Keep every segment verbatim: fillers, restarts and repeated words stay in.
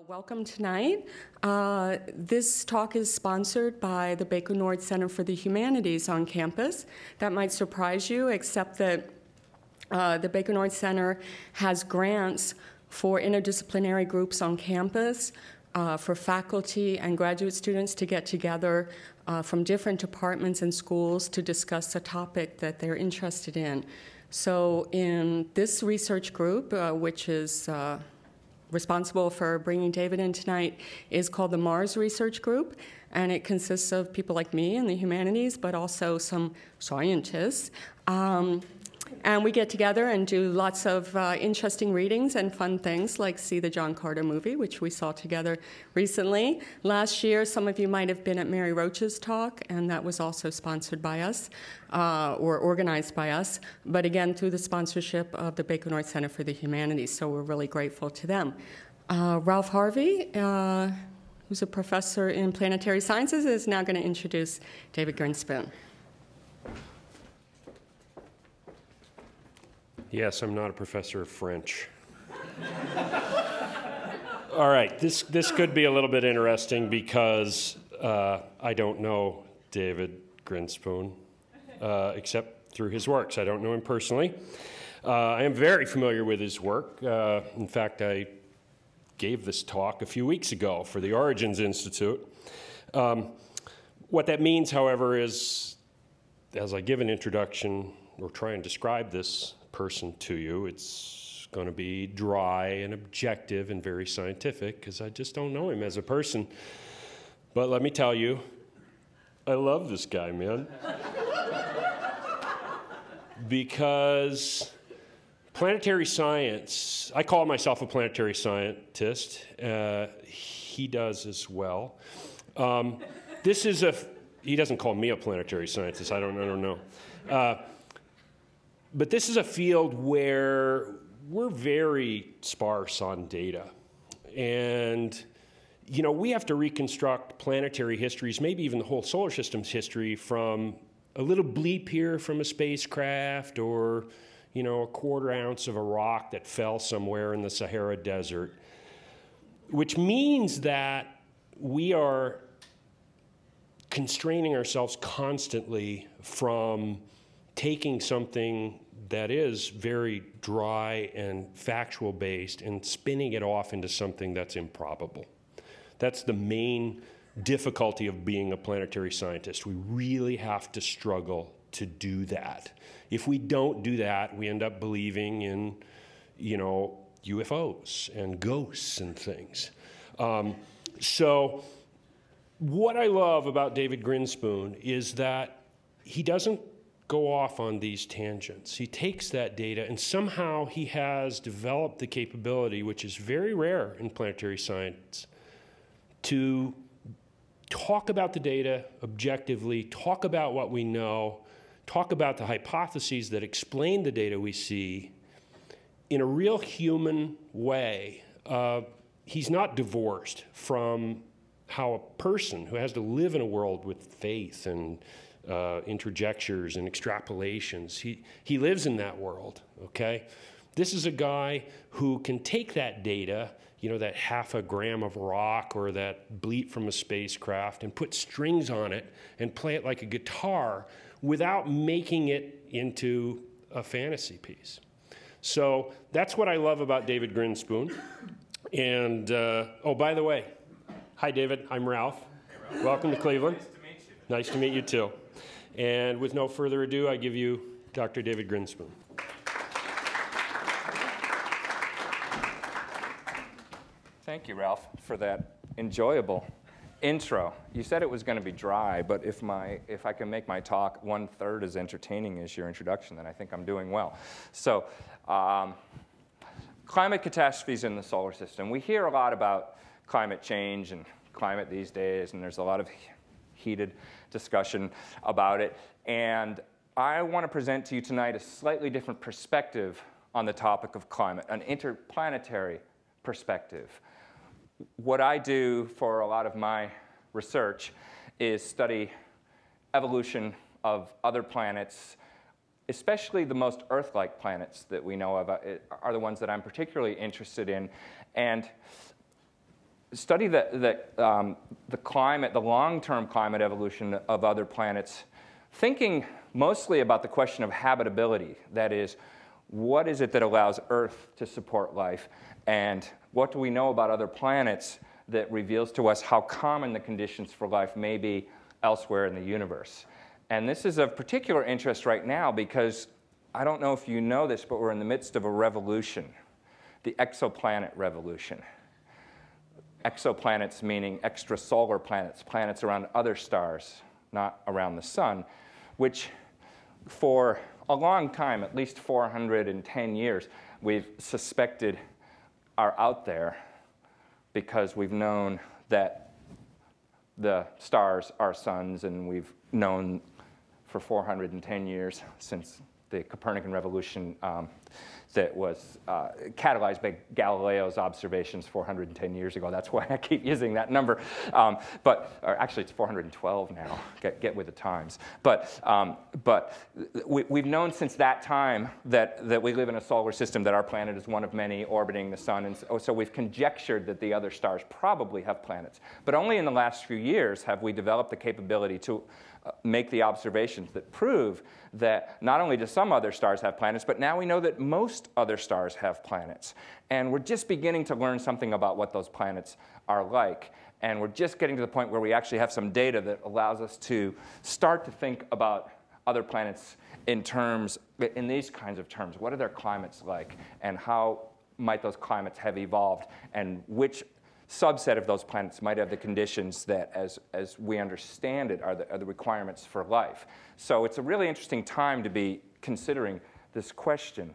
Welcome tonight. Uh, this talk is sponsored by the Baker Nord Center for the Humanities on campus. That might surprise you, except that uh, the Baker Nord Center has grants for interdisciplinary groups on campus, uh, for faculty and graduate students to get together uh, from different departments and schools to discuss a topic that they're interested in. So in this research group, uh, which is uh, responsible for bringing David in tonight, is called the Mars Research Group, and it consists of people like me in the humanities, but also some scientists. Um, and we get together and do lots of uh, interesting readings and fun things, like see the John Carter movie, which we saw together recently. Last year, some of you might have been at Mary Roach's talk, and that was also sponsored by us, uh, or organized by us, but again, through the sponsorship of the Baker Nord Center for the Humanities, so we're really grateful to them. Uh, Ralph Harvey, uh, who's a professor in planetary sciences, is now going to introduce David Grinspoon. Yes, I'm not a professor of French. All right, this, this could be a little bit interesting because uh, I don't know David Grinspoon, uh, except through his works. I don't know him personally. Uh, I am very familiar with his work. Uh, in fact, I gave this talk a few weeks ago for the Origins Institute. Um, what that means, however, is as I give an introduction or try and describe this person to you, it's going to be dry and objective and very scientific because I just don't know him as a person. But let me tell you, I love this guy, man. Because planetary science, I call myself a planetary scientist. Uh, he does as well. Um, this is a, he doesn't call me a planetary scientist. I don't, I don't know. Uh, But this is a field where we're very sparse on data. And, you know, we have to reconstruct planetary histories, maybe even the whole solar system's history, from a little bleep here from a spacecraft or, you know, a quarter ounce of a rock that fell somewhere in the Sahara Desert, which means that we are constraining ourselves constantly from taking something that is very dry and factual based and spinning it off into something that's improbable. That's the main difficulty of being a planetary scientist. We really have to struggle to do that. If we don't do that, we end up believing in, you know, U F Os and ghosts and things. Um, so what I love about David Grinspoon is that he doesn't go off on these tangents. He takes that data and somehow he has developed the capability, which is very rare in planetary science, to talk about the data objectively, talk about what we know, talk about the hypotheses that explain the data we see in a real human way. Uh, he's not divorced from how a person who has to live in a world with faith and Uh, interjectures and extrapolations. He, he lives in that world, okay? This is a guy who can take that data, you know, that half a gram of rock or that bleep from a spacecraft, and put strings on it and play it like a guitar without making it into a fantasy piece. So that's what I love about David Grinspoon. And, uh, oh, by the way, hi, David. I'm Ralph. Hey, Ralph. Welcome to Cleveland. Nice to meet you. Nice to meet you, too. And with no further ado, I give you Doctor David Grinspoon. Thank you, Ralph, for that enjoyable intro. You said it was going to be dry, but if, my, if I can make my talk one-third as entertaining as your introduction, then I think I'm doing well. So, um, climate catastrophes in the solar system. We hear a lot about climate change and climate these days, and there's a lot of heated discussion about it. And I want to present to you tonight a slightly different perspective on the topic of climate, an interplanetary perspective. What I do for a lot of my research is study evolution of other planets, especially the most Earth-like planets that we know of are the ones that I'm particularly interested in. And study the, the, um, the climate, the long-term climate evolution of other planets, thinking mostly about the question of habitability. That is, what is it that allows Earth to support life? And what do we know about other planets that reveals to us how common the conditions for life may be elsewhere in the universe? And this is of particular interest right now because I don't know if you know this, but we're in the midst of a revolution, the exoplanet revolution. Exoplanets meaning extrasolar planets, planets around other stars, not around the sun, which for a long time, at least four hundred ten years, we've suspected are out there because we've known that the stars are suns, and we've known for four hundred ten years since the Copernican revolution um, that was uh, catalyzed by Galileo's observations four hundred ten years ago. That's why I keep using that number. Um, but or actually, it's four hundred twelve now. Get, get with the times. But, um, but we, we've known since that time that, that we live in a solar system, that our planet is one of many orbiting the sun. And so, so we've conjectured that the other stars probably have planets. But only in the last few years have we developed the capability to uh, make the observations that prove that not only do some other stars have planets, but now we know that most other stars have planets. And we're just beginning to learn something about what those planets are like. And we're just getting to the point where we actually have some data that allows us to start to think about other planets in terms, in these kinds of terms. What are their climates like? And how might those climates have evolved? And which subset of those planets might have the conditions that, as, as we understand it, are the, are the requirements for life. So it's a really interesting time to be considering this question.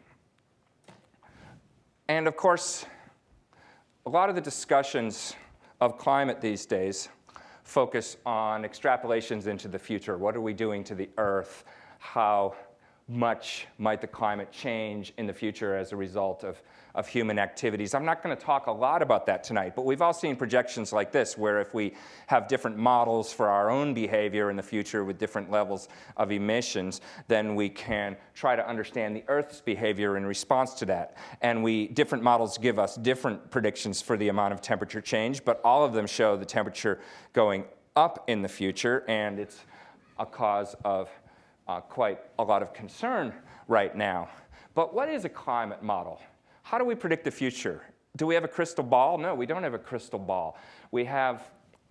And of course, a lot of the discussions of climate these days focus on extrapolations into the future. What are we doing to the Earth? How much might the climate change in the future as a result of, of human activities? I'm not going to talk a lot about that tonight, but we've all seen projections like this, where if we have different models for our own behavior in the future with different levels of emissions, then we can try to understand the Earth's behavior in response to that. And we, different models give us different predictions for the amount of temperature change, but all of them show the temperature going up in the future, and it's a cause of Uh, quite a lot of concern right now. But what is a climate model? How do we predict the future? Do we have a crystal ball? No, we don't have a crystal ball. We have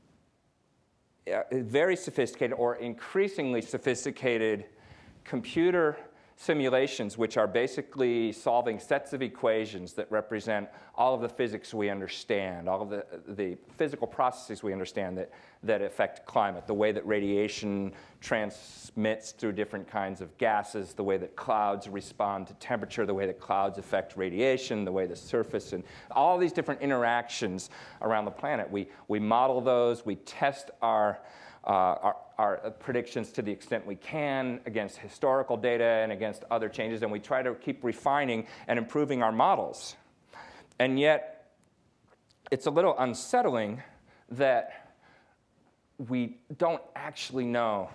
uh, very sophisticated or increasingly sophisticated computer simulations, which are basically solving sets of equations that represent all of the physics we understand, all of the, the physical processes we understand that, that affect climate, the way that radiation transmits through different kinds of gases, the way that clouds respond to temperature, the way that clouds affect radiation, the way the surface, and all these different interactions around the planet. We, we model those, we test our Uh, our, our predictions to the extent we can against historical data and against other changes, and we try to keep refining and improving our models. And yet, it's a little unsettling that we don't actually know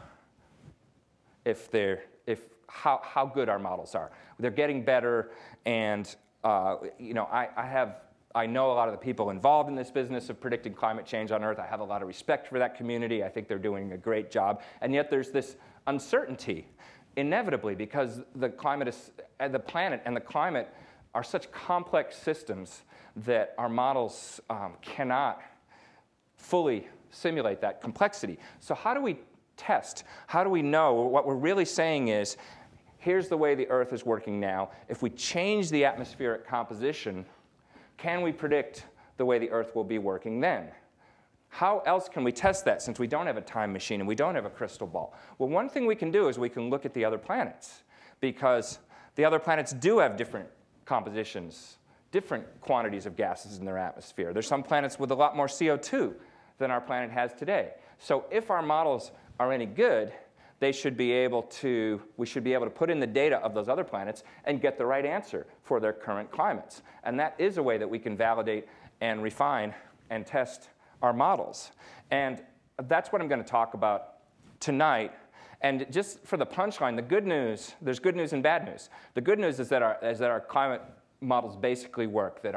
if they're, if how, how good our models are. They're getting better, and uh, you know, I, I have I know a lot of the people involved in this business of predicting climate change on Earth. I have a lot of respect for that community. I think they're doing a great job. And yet there's this uncertainty, inevitably, because the climate is, the planet and the climate are such complex systems that our models um, cannot fully simulate that complexity. So how do we test? How do we know? What we're really saying is, here's the way the Earth is working now. If we change the atmospheric composition, can we predict the way the Earth will be working then? How else can we test that, since we don't have a time machine and we don't have a crystal ball? Well, one thing we can do is we can look at the other planets, because the other planets do have different compositions, different quantities of gases in their atmosphere. There's some planets with a lot more C O two than our planet has today. So if our models are any good, they should be able to, we should be able to put in the data of those other planets and get the right answer for their current climates. And that is a way that we can validate and refine and test our models. And that's what I'm going to talk about tonight. And just for the punchline, the good news, there's good news and bad news. The good news is that our, is that our climate models basically work, that our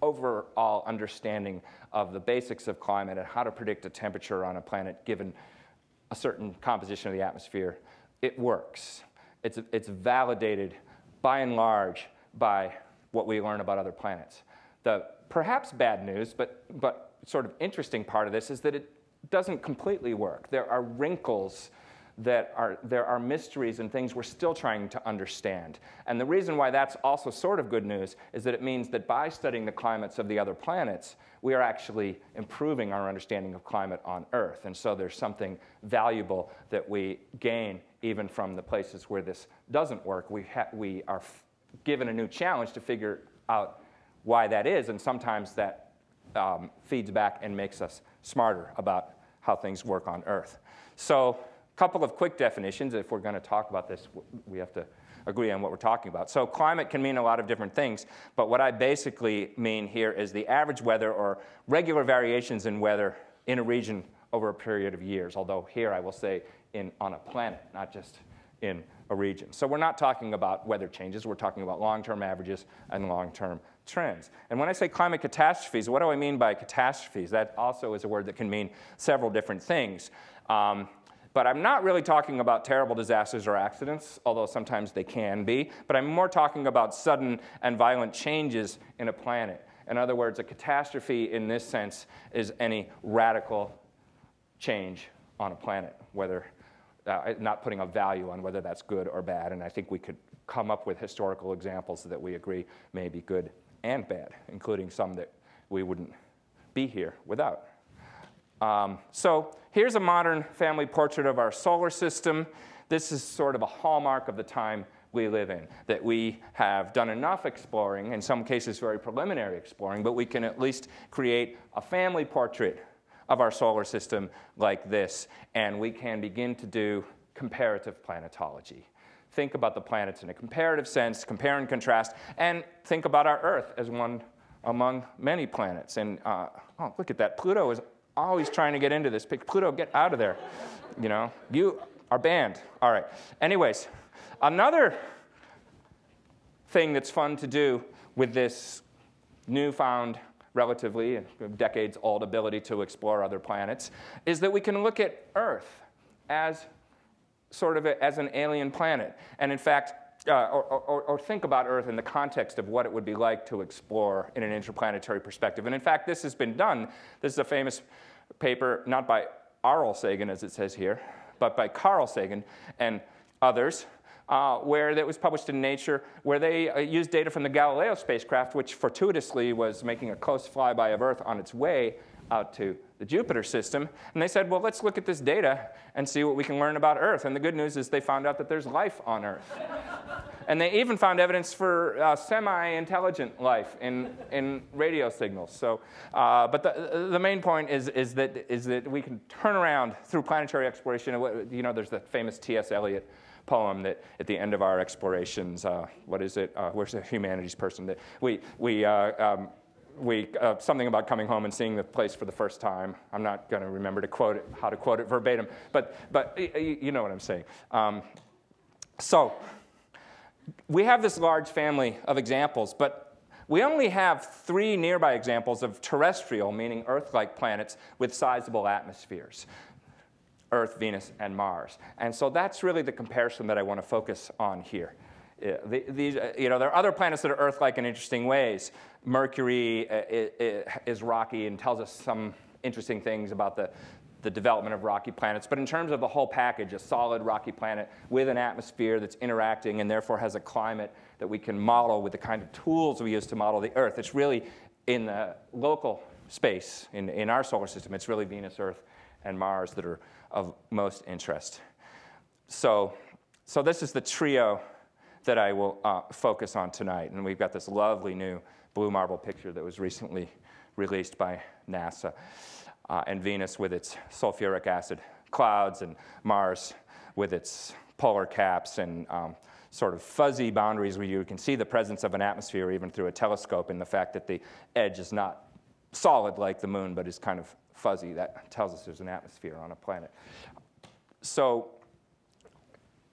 overall understanding of the basics of climate and how to predict a temperature on a planet given a certain composition of the atmosphere, it works. It's, it's validated by and large by what we learn about other planets. The perhaps bad news, but, but sort of interesting part of this is that it doesn't completely work. There are wrinkles that are, there are mysteries and things we're still trying to understand. And the reason why that's also sort of good news is that it means that by studying the climates of the other planets, we are actually improving our understanding of climate on Earth. And so there's something valuable that we gain even from the places where this doesn't work. We, ha we are f given a new challenge to figure out why that is, and sometimes that um, feeds back and makes us smarter about how things work on Earth. So a couple of quick definitions. If we're going to talk about this, we have to agree on what we're talking about. So climate can mean a lot of different things, but what I basically mean here is the average weather or regular variations in weather in a region over a period of years, although here I will say in, on a planet, not just in a region. So we're not talking about weather changes, we're talking about long-term averages and long-term trends. And when I say climate catastrophes, what do I mean by catastrophes? That also is a word that can mean several different things. Um, But I'm not really talking about terrible disasters or accidents, although sometimes they can be. But I'm more talking about sudden and violent changes in a planet. In other words, a catastrophe in this sense is any radical change on a planet, whether, uh, not putting a value on whether that's good or bad. And I think we could come up with historical examples that we agree may be good and bad, including some that we wouldn't be here without. Um, so here's a modern family portrait of our solar system. This is sort of a hallmark of the time we live in, that we have done enough exploring, in some cases very preliminary exploring, but we can at least create a family portrait of our solar system like this, and we can begin to do comparative planetology. Think about the planets in a comparative sense, compare and contrast, and think about our Earth as one among many planets. And uh, oh, look at that, Pluto is always trying to get into this. Pluto, get out of there. You know, you are banned. All right. Anyways, another thing that's fun to do with this newfound, relatively decades-old ability to explore other planets is that we can look at Earth as sort of a, as an alien planet. And in fact, Uh, or, or, or think about Earth in the context of what it would be like to explore in an interplanetary perspective. And in fact, this has been done. This is a famous paper, not by Aurel Sagan, as it says here, but by Carl Sagan and others, uh, where that was published in Nature, where they uh, used data from the Galileo spacecraft, which fortuitously was making a close flyby of Earth on its way out to the Jupiter system. And they said, well, let's look at this data and see what we can learn about Earth. And the good news is they found out that there's life on Earth. And they even found evidence for uh, semi-intelligent life in, in radio signals. So, uh, but the, the main point is, is, that, is that we can turn around through planetary exploration. You know, there's the famous T S Eliot poem that at the end of our explorations, uh, what is it? Uh, where's the humanities person? That we, we, uh, um, we uh, something about coming home and seeing the place for the first time. I'm not going to remember to quote it, how to quote it verbatim, but, but you know what I'm saying. Um, so we have this large family of examples, but we only have three nearby examples of terrestrial, meaning Earth-like planets with sizable atmospheres: Earth, Venus, and Mars. And so that's really the comparison that I want to focus on here. Uh, the, these, uh, you know, there are other planets that are Earth-like in interesting ways. Mercury uh, is rocky and tells us some interesting things about the, the development of rocky planets. But in terms of the whole package, a solid rocky planet with an atmosphere that's interacting and therefore has a climate that we can model with the kind of tools we use to model the Earth. It's really in the local space, in, in our solar system, it's really Venus, Earth, and Mars that are of most interest. So, so this is the trio that I will uh, focus on tonight. And we've got this lovely new blue marble picture that was recently released by NASA. Uh, and Venus with its sulfuric acid clouds, and Mars with its polar caps and um, sort of fuzzy boundaries where you can see the presence of an atmosphere even through a telescope, and the fact that the edge is not solid like the moon, but is kind of fuzzy. That tells us there's an atmosphere on a planet. So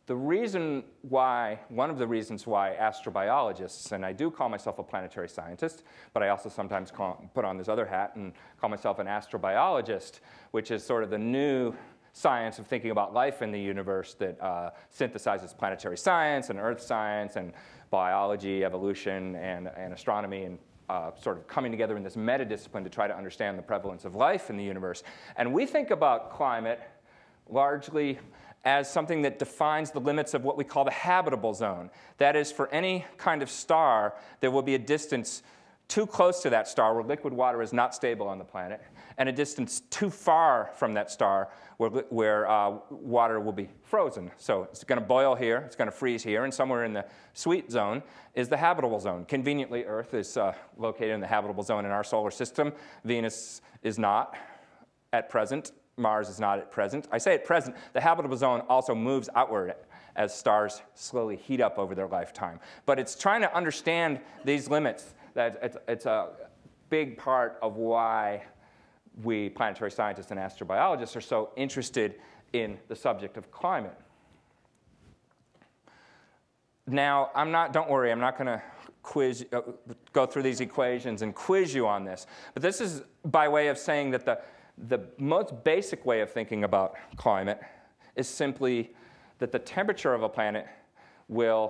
the reason why, one of the reasons why astrobiologists, and I do call myself a planetary scientist, but I also sometimes call, put on this other hat and call myself an astrobiologist, which is sort of the new science of thinking about life in the universe that uh, synthesizes planetary science and earth science and biology, evolution, and, and astronomy, and uh, sort of coming together in this meta-discipline to try to understand the prevalence of life in the universe. And we think about climate largely as something that defines the limits of what we call the habitable zone. That is, for any kind of star, there will be a distance too close to that star where liquid water is not stable on the planet, and a distance too far from that star where, where uh, water will be frozen. So it's going to boil here, it's going to freeze here, and somewhere in the sweet zone is the habitable zone. Conveniently, Earth is uh, located in the habitable zone in our solar system. Venus is not at present. Mars is not at present. I say at present. The habitable zone also moves outward as stars slowly heat up over their lifetime. But it's trying to understand these limits. That it's, it's a big part of why we planetary scientists and astrobiologists are so interested in the subject of climate. Now, I'm not, don't worry, I'm not going to quiz, uh, go through these equations and quiz you on this. But this is by way of saying that the, the most basic way of thinking about climate is simply that the temperature of a planet will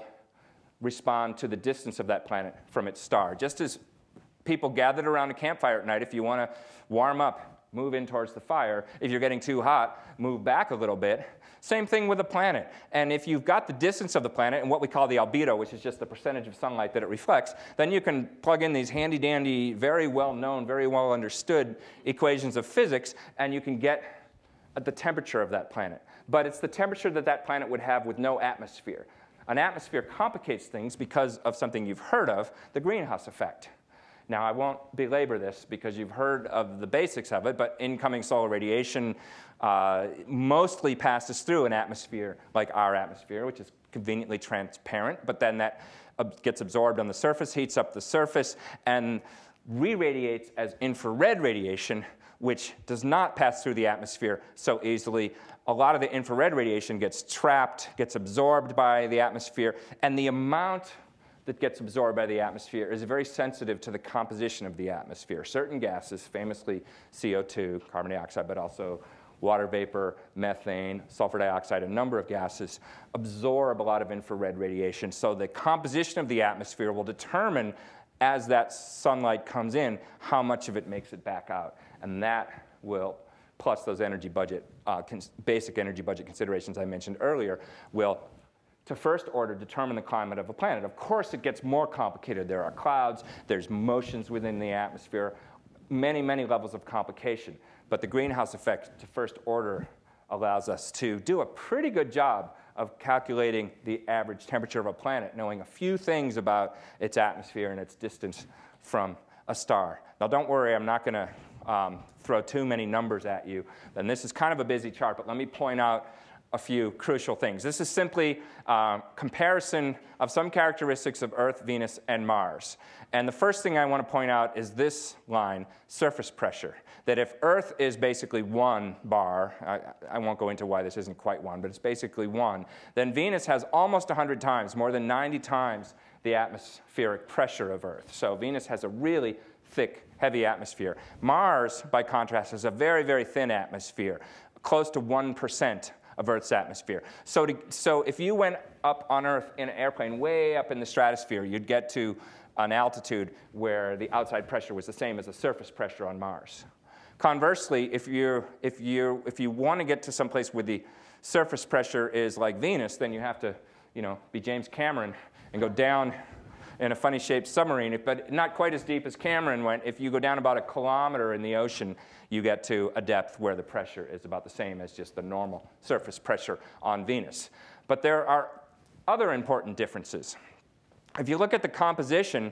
respond to the distance of that planet from its star. Just as people gathered around a campfire at night, if you want to warm up, move in towards the fire. If you're getting too hot, move back a little bit. Same thing with a planet. And if you've got the distance of the planet and what we call the albedo, which is just the percentage of sunlight that it reflects, then you can plug in these handy-dandy, very well-known, very well-understood equations of physics, and you can get at the temperature of that planet. But it's the temperature that that planet would have with no atmosphere. An atmosphere complicates things because of something you've heard of, the greenhouse effect. Now, I won't belabor this because you've heard of the basics of it, but incoming solar radiation uh, mostly passes through an atmosphere like our atmosphere, which is conveniently transparent, but then that gets absorbed on the surface, heats up the surface, and re-radiates as infrared radiation, which does not pass through the atmosphere so easily. A lot of the infrared radiation gets trapped, gets absorbed by the atmosphere, and the amount that gets absorbed by the atmosphere is very sensitive to the composition of the atmosphere. Certain gases, famously C O two, carbon dioxide, but also water vapor, methane, sulfur dioxide, a number of gases, absorb a lot of infrared radiation. So the composition of the atmosphere will determine, as that sunlight comes in, how much of it makes it back out. And that will, plus those energy budget, uh, basic energy budget considerations I mentioned earlier, will, to first order, determine the climate of a planet. Of course, it gets more complicated. There are clouds, there's motions within the atmosphere, many, many levels of complication. But the greenhouse effect, to first order, allows us to do a pretty good job of calculating the average temperature of a planet, knowing a few things about its atmosphere and its distance from a star. Now, don't worry, I'm not going to um, throw too many numbers at you. And this is kind of a busy chart, but let me point out a few crucial things. This is simply a uh, comparison of some characteristics of Earth, Venus, and Mars. And the first thing I want to point out is this line, surface pressure. That if Earth is basically one bar, I, I won't go into why this isn't quite one, but it's basically one, then Venus has almost one hundred times, more than ninety times the atmospheric pressure of Earth. So Venus has a really thick, heavy atmosphere. Mars, by contrast, has a very, very thin atmosphere, close to one percent of Earth's atmosphere. So, to, so if you went up on Earth in an airplane way up in the stratosphere, you'd get to an altitude where the outside pressure was the same as the surface pressure on Mars. Conversely, if, you're, if, you if you want to get to some place where the surface pressure is like Venus, then you have to, you know, be James Cameron and go down in a funny-shaped submarine, but not quite as deep as Cameron went. If you go down about a kilometer in the ocean, you get to a depth where the pressure is about the same as just the normal surface pressure on Venus. But there are other important differences. If you look at the composition,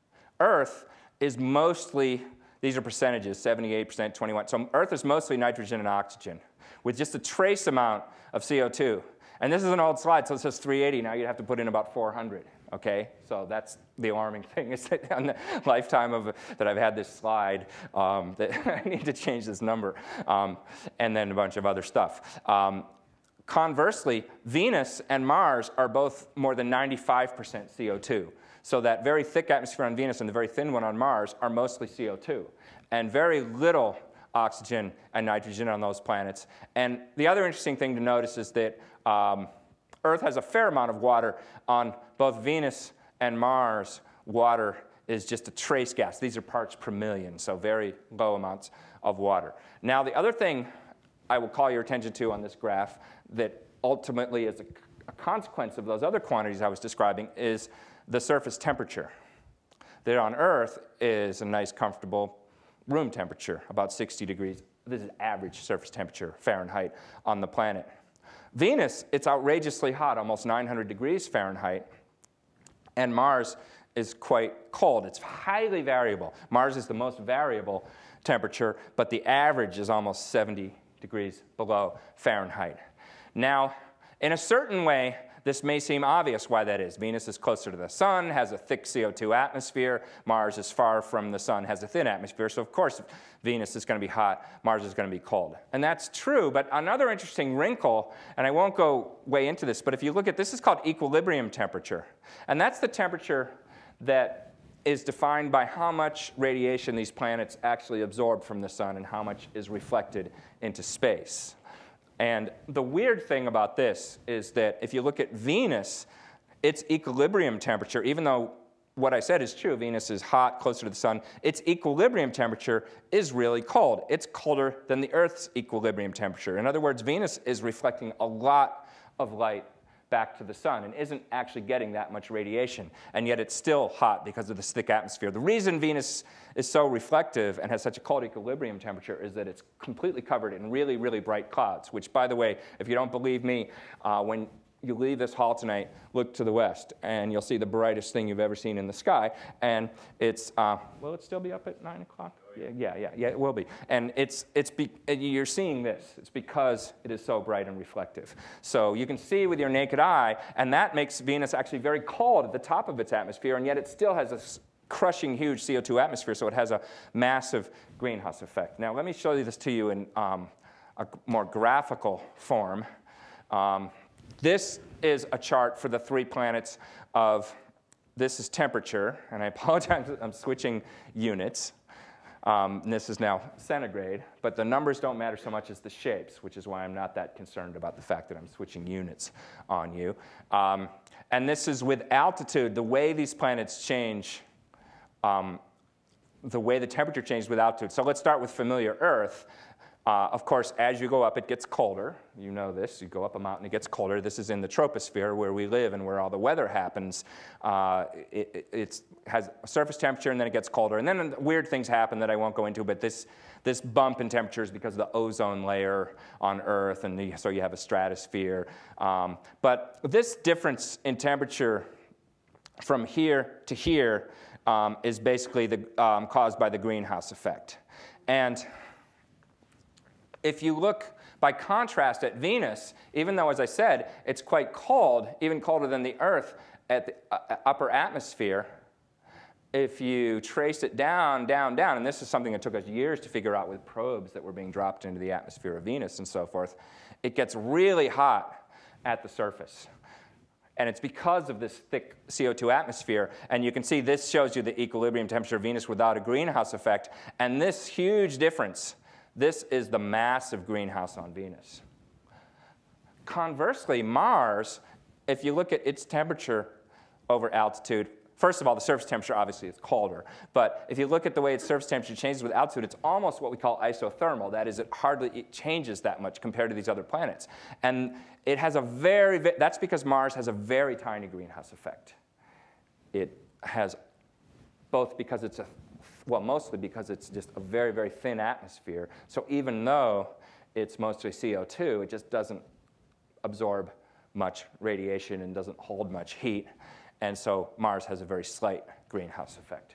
Earth is mostly, these are percentages, seventy-eight percent, twenty-one. So Earth is mostly nitrogen and oxygen with just a trace amount of C O two. And this is an old slide, so it says three eighty. Now you'd have to put in about four hundred. Okay, so that's the alarming thing is that on the lifetime of that I've had this slide, um, that I need to change this number, um, and then a bunch of other stuff. Um, Conversely, Venus and Mars are both more than ninety-five percent C O two. So that very thick atmosphere on Venus and the very thin one on Mars are mostly C O two. And very little oxygen and nitrogen on those planets. And the other interesting thing to notice is that um, Earth has a fair amount of water. On both Venus and Mars, water is just a trace gas. These are parts per million, so very low amounts of water. Now, the other thing I will call your attention to on this graph that ultimately is a, a consequence of those other quantities I was describing is the surface temperature. That on Earth is a nice, comfortable room temperature, about sixty degrees. This is average surface temperature, Fahrenheit, on the planet. Venus, it's outrageously hot, almost nine hundred degrees Fahrenheit. And Mars is quite cold. It's highly variable. Mars is the most variable temperature, but the average is almost seventy degrees below Fahrenheit. Now, in a certain way, this may seem obvious why that is. Venus is closer to the sun, has a thick C O two atmosphere. Mars is far from the sun, has a thin atmosphere. So of course, Venus is going to be hot, Mars is going to be cold. And that's true, but another interesting wrinkle, and I won't go way into this, but if you look at this, is called equilibrium temperature. And that's the temperature that is defined by how much radiation these planets actually absorb from the sun and how much is reflected into space. And the weird thing about this is that if you look at Venus, its equilibrium temperature, even though what I said is true, Venus is hot, closer to the sun, its equilibrium temperature is really cold. It's colder than the Earth's equilibrium temperature. In other words, Venus is reflecting a lot of light back to the sun and isn't actually getting that much radiation, and yet it's still hot because of this thick atmosphere. The reason Venus is so reflective and has such a cold equilibrium temperature is that it's completely covered in really, really bright clouds, which, by the way, if you don't believe me, uh, when you leave this hall tonight, look to the west, and you'll see the brightest thing you've ever seen in the sky, and it's, uh, will it still be up at nine o'clock? Yeah, yeah, yeah, yeah, it will be. And it's, it's be, you're seeing this. It's because it is so bright and reflective. So you can see with your naked eye, and that makes Venus actually very cold at the top of its atmosphere, and yet it still has a crushing, huge C O two atmosphere, so it has a massive greenhouse effect. Now, let me show you this to you in um, a more graphical form. Um, this is a chart for the three planets of, this is temperature, and I apologize, I'm switching units. Um, and this is now centigrade, but the numbers don't matter so much as the shapes, which is why I'm not that concerned about the fact that I'm switching units on you. Um, and this is with altitude, the way these planets change, um, the way the temperature changes with altitude. So let's start with familiar Earth. Uh, of course, as you go up, it gets colder. You know this. You go up a mountain, it gets colder. This is in the troposphere where we live and where all the weather happens. Uh, it it has a surface temperature, and then it gets colder. And then weird things happen that I won't go into, but this, this bump in temperature is because of the ozone layer on Earth, and the, so you have a stratosphere. Um, but this difference in temperature from here to here um, is basically the, um, caused by the greenhouse effect. And if you look, by contrast, at Venus, even though, as I said, it's quite cold, even colder than the Earth at the uh, upper atmosphere, if you trace it down, down, down, and this is something that took us years to figure out with probes that were being dropped into the atmosphere of Venus and so forth, it gets really hot at the surface. And it's because of this thick C O two atmosphere. And you can see this shows you the equilibrium temperature of Venus without a greenhouse effect. And this huge difference, this is the massive greenhouse on Venus. Conversely, Mars, if you look at its temperature over altitude, first of all, the surface temperature obviously is colder. But if you look at the way its surface temperature changes with altitude, it's almost what we call isothermal. That is, it hardly it changes that much compared to these other planets. And it has a very, that's because Mars has a very tiny greenhouse effect. It has both because it's a Well, mostly because it's just a very, very thin atmosphere. So even though it's mostly C O two, it just doesn't absorb much radiation and doesn't hold much heat. And so Mars has a very slight greenhouse effect.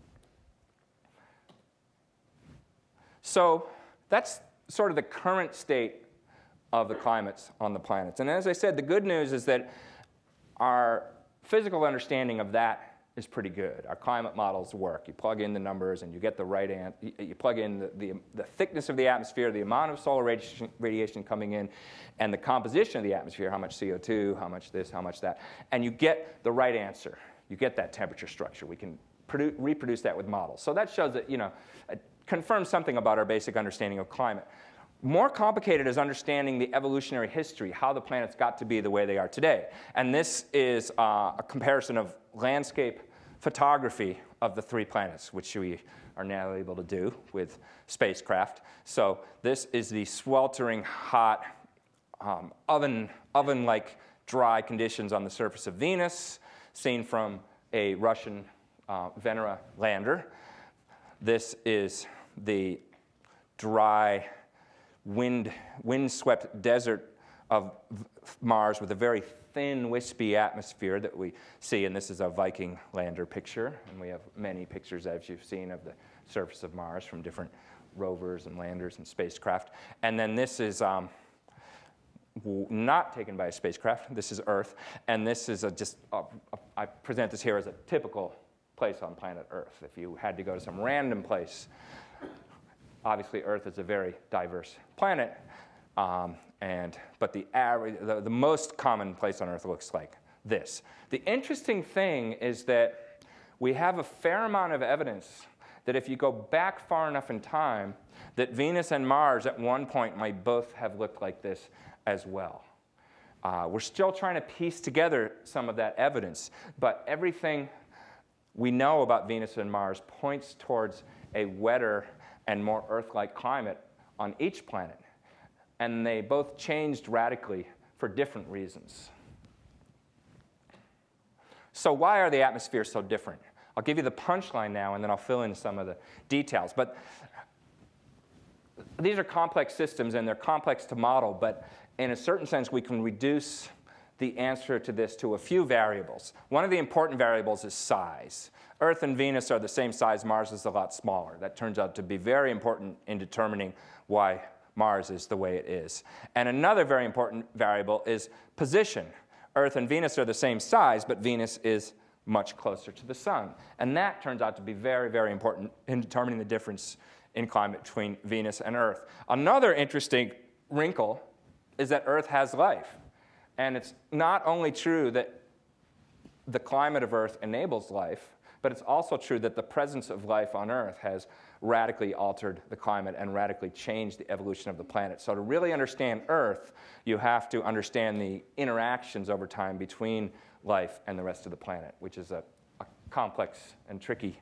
So that's sort of the current state of the climates on the planets. And as I said, the good news is that our physical understanding of that is pretty good. Our climate models work. You plug in the numbers and you get the right answer. You plug in the, the, the thickness of the atmosphere, the amount of solar radiation, radiation coming in, and the composition of the atmosphere, how much C O two, how much this, how much that, and you get the right answer. You get that temperature structure. We can produ- reproduce that with models. So that shows that, you know, it confirms something about our basic understanding of climate. More complicated is understanding the evolutionary history, how the planets got to be the way they are today. And this is uh, a comparison of landscape photography of the three planets, which we are now able to do with spacecraft. So this is the sweltering hot, um, oven, oven-like dry conditions on the surface of Venus, seen from a Russian uh, Venera lander. This is the dry, wind, wind-swept desert of Mars with a very thin, wispy atmosphere that we see, and this is a Viking lander picture, and we have many pictures, as you've seen, of the surface of Mars from different rovers and landers and spacecraft. And then this is um, not taken by a spacecraft. This is Earth, and this is a just, a, a, I present this here as a typical place on planet Earth. If you had to go to some random place, obviously Earth is a very diverse planet, um, and, but the, average, the, the most common place on Earth looks like this. The interesting thing is that we have a fair amount of evidence that if you go back far enough in time, that Venus and Mars at one point might both have looked like this as well. Uh, we're still trying to piece together some of that evidence, but everything we know about Venus and Mars points towards a wetter and more Earth-like climate on each planet. And they both changed radically for different reasons. So why are the atmospheres so different? I'll give you the punchline now, and then I'll fill in some of the details. But these are complex systems, and they're complex to model, but in a certain sense, we can reduce the answer to this to a few variables. One of the important variables is size. Earth and Venus are the same size. Mars is a lot smaller. That turns out to be very important in determining why Mars is the way it is. And another very important variable is position. Earth and Venus are the same size, but Venus is much closer to the sun. And that turns out to be very, very important in determining the difference in climate between Venus and Earth. Another interesting wrinkle is that Earth has life. And it's not only true that the climate of Earth enables life, but it's also true that the presence of life on Earth has radically altered the climate and radically changed the evolution of the planet. So to really understand Earth, you have to understand the interactions over time between life and the rest of the planet, which is a, a complex and tricky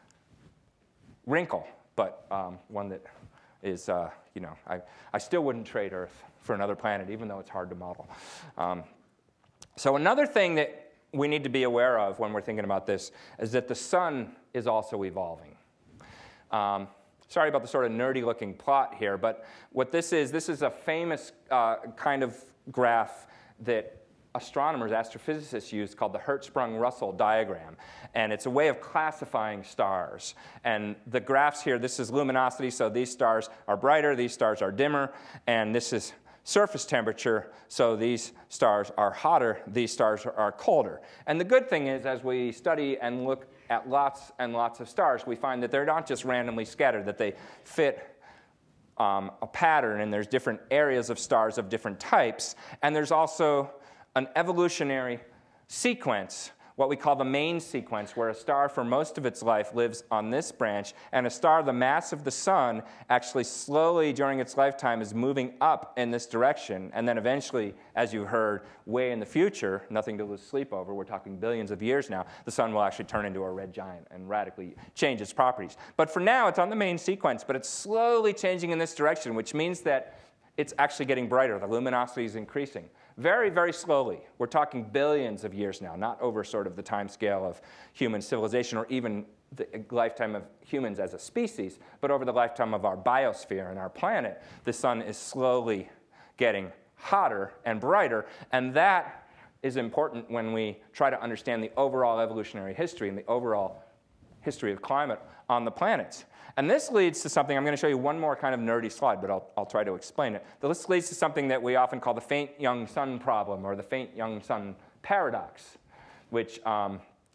wrinkle, but um, one that is, uh, you know, I, I still wouldn't trade Earth for another planet, even though it's hard to model. Um, so another thing that we need to be aware of when we're thinking about this is that the sun is also evolving. Um, sorry about the sort of nerdy-looking plot here, but what this is, this is a famous uh, kind of graph that astronomers, astrophysicists use called the Hertzsprung-Russell diagram. And it's a way of classifying stars. And the graphs here, this is luminosity, so these stars are brighter, these stars are dimmer, and this is surface temperature, so these stars are hotter, these stars are colder. And the good thing is, as we study and look at lots and lots of stars, we find that they're not just randomly scattered, that they fit um, a pattern, and there's different areas of stars of different types. And there's also an evolutionary sequence, what we call the main sequence, where a star for most of its life lives on this branch, and a star the mass of the sun actually slowly during its lifetime is moving up in this direction, and then eventually, as you heard, way in the future, nothing to lose sleep over, we're talking billions of years now, the sun will actually turn into a red giant and radically change its properties. But for now, it's on the main sequence, but it's slowly changing in this direction, which means that it's actually getting brighter. The luminosity is increasing. Very, very slowly. We're talking billions of years now, not over sort of the time scale of human civilization or even the lifetime of humans as a species, but over the lifetime of our biosphere and our planet, the sun is slowly getting hotter and brighter, and that is important when we try to understand the overall evolutionary history and the overall history of climate on the planets. And this leads to something, I'm going to show you one more kind of nerdy slide, but I'll, I'll try to explain it. This leads to something that we often call the faint young sun problem, or the faint young sun paradox, which um,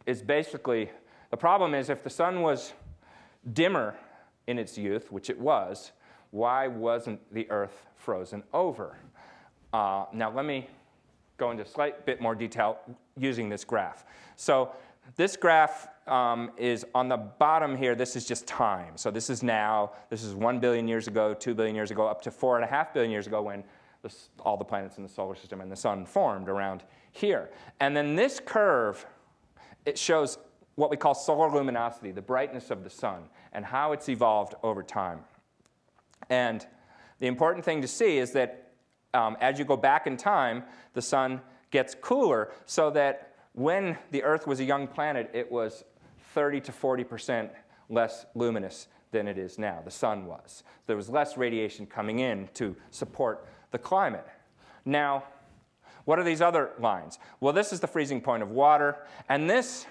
is basically, the problem is if the sun was dimmer in its youth, which it was, why wasn't the Earth frozen over? Uh, now let me go into a slight bit more detail using this graph. So this graph um, is on the bottom here. This is just time. So this is now. This is one billion years ago, two billion years ago, up to four and a half billion years ago when the, all the planets in the solar system and the sun formed around here. And then this curve, it shows what we call solar luminosity, the brightness of the sun, and how it's evolved over time. And the important thing to see is that um, as you go back in time, the sun gets cooler, so that when the Earth was a young planet, it was thirty to forty percent less luminous than it is now. The sun was. There was less radiation coming in to support the climate. Now, what are these other lines? Well, this is the freezing point of water, and this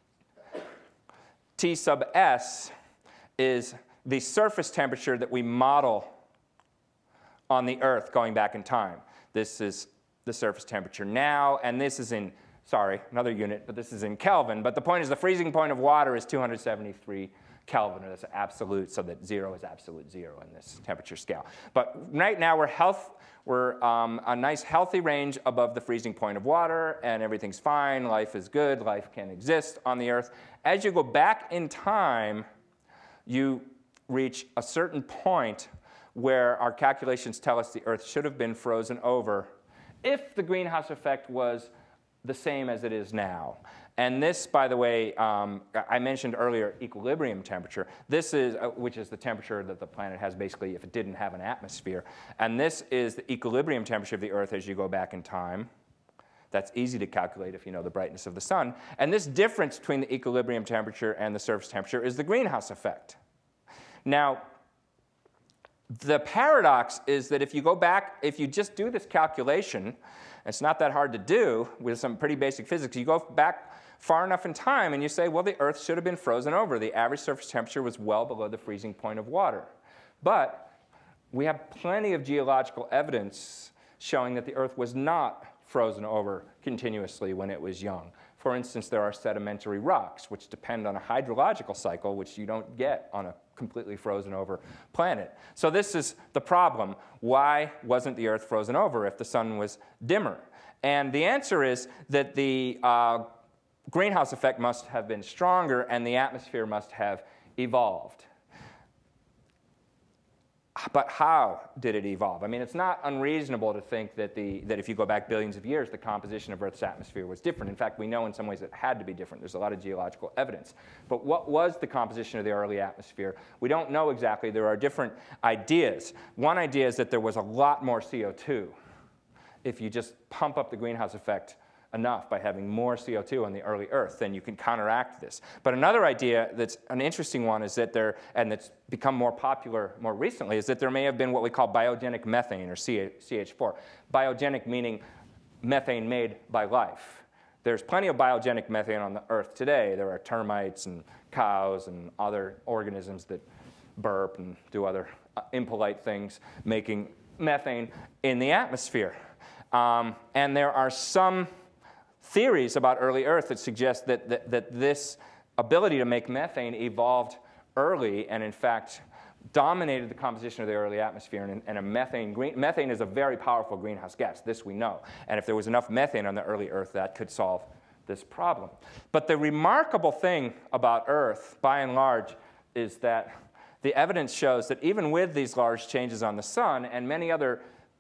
T sub S is the surface temperature that we model on the Earth going back in time. This is the surface temperature now, and this is in, sorry, another unit, but this is in Kelvin. But the point is the freezing point of water is two hundred seventy-three Kelvin, or that's absolute, so that zero is absolute zero in this temperature scale. But right now we're, health, we're um, a nice healthy range above the freezing point of water, and everything's fine, life is good, life can exist on the Earth. As you go back in time, you reach a certain point where our calculations tell us the Earth should have been frozen over if the greenhouse effect was the same as it is now. And this, by the way, um, I mentioned earlier equilibrium temperature. This is, uh, which is the temperature that the planet has basically if it didn't have an atmosphere. And this is the equilibrium temperature of the Earth as you go back in time. That's easy to calculate if you know the brightness of the sun. And this difference between the equilibrium temperature and the surface temperature is the greenhouse effect. Now, the paradox is that if you go back, if you just do this calculation, it's not that hard to do with some pretty basic physics. You go back far enough in time and you say, well, the Earth should have been frozen over. The average surface temperature was well below the freezing point of water. But we have plenty of geological evidence showing that the Earth was not frozen over continuously when it was young. For instance, there are sedimentary rocks, which depend on a hydrological cycle, which you don't get on a completely frozen over planet. So this is the problem. Why wasn't the Earth frozen over if the sun was dimmer? And the answer is that the uh, greenhouse effect must have been stronger and the atmosphere must have evolved. But how did it evolve? I mean, it's not unreasonable to think that, the, that if you go back billions of years, the composition of Earth's atmosphere was different. In fact, we know in some ways it had to be different. There's a lot of geological evidence. But what was the composition of the early atmosphere? We don't know exactly. There are different ideas. One idea is that there was a lot more C O two if you just pump up the greenhouse effect enough by having more C O two on the early Earth, then you can counteract this. But another idea that's an interesting one is that there, and that's become more popular more recently, is that there may have been what we call biogenic methane, or C H four. Biogenic meaning methane made by life. There's plenty of biogenic methane on the Earth today. There are termites and cows and other organisms that burp and do other uh, impolite things, making methane in the atmosphere. Um, and there are some theories about early Earth that suggest that, that, that this ability to make methane evolved early and, in fact, dominated the composition of the early atmosphere. And, and a methane, green, methane is a very powerful greenhouse gas. This we know. And if there was enough methane on the early Earth, that could solve this problem. But the remarkable thing about Earth, by and large, is that the evidence shows that even with these large changes on the sun and many other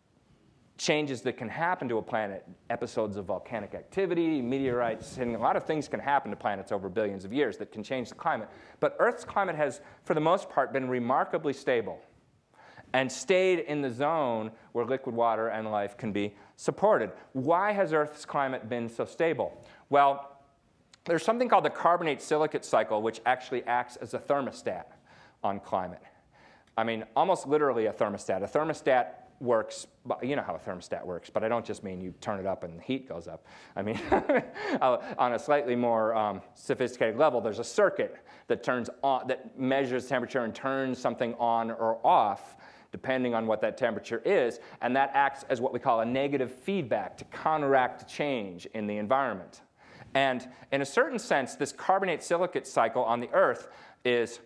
changes that can happen to a planet, episodes of volcanic activity, meteorites, and a lot of things can happen to planets over billions of years that can change the climate. But Earth's climate has, for the most part, been remarkably stable and stayed in the zone where liquid water and life can be supported. Why has Earth's climate been so stable? Well, there's something called the carbonate-silicate cycle, which actually acts as a thermostat on climate. I mean, almost literally a thermostat. A thermostat works, you know how a thermostat works, but I don't just mean you turn it up and the heat goes up. I mean, on a slightly more um, sophisticated level, there's a circuit that turns on, that measures temperature and turns something on or off depending on what that temperature is, and that acts as what we call a negative feedback to counteract change in the environment. And in a certain sense, this carbonate-silicate cycle on the Earth is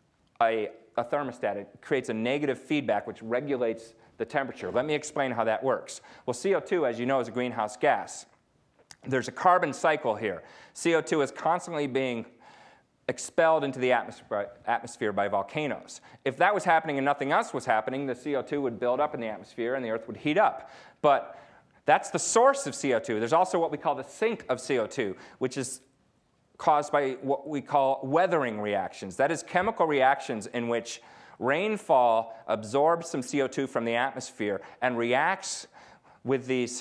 a, a thermostat. It creates a negative feedback which regulates the temperature. Let me explain how that works. Well, C O two, as you know, is a greenhouse gas. There's a carbon cycle here. C O two is constantly being expelled into the atmosphere, atmosphere by volcanoes. If that was happening and nothing else was happening, the C O two would build up in the atmosphere and the Earth would heat up. But that's the source of C O two. There's also what we call the sink of C O two, which is caused by what we call weathering reactions. That is chemical reactions in which rainfall absorbs some C O two from the atmosphere and reacts with these,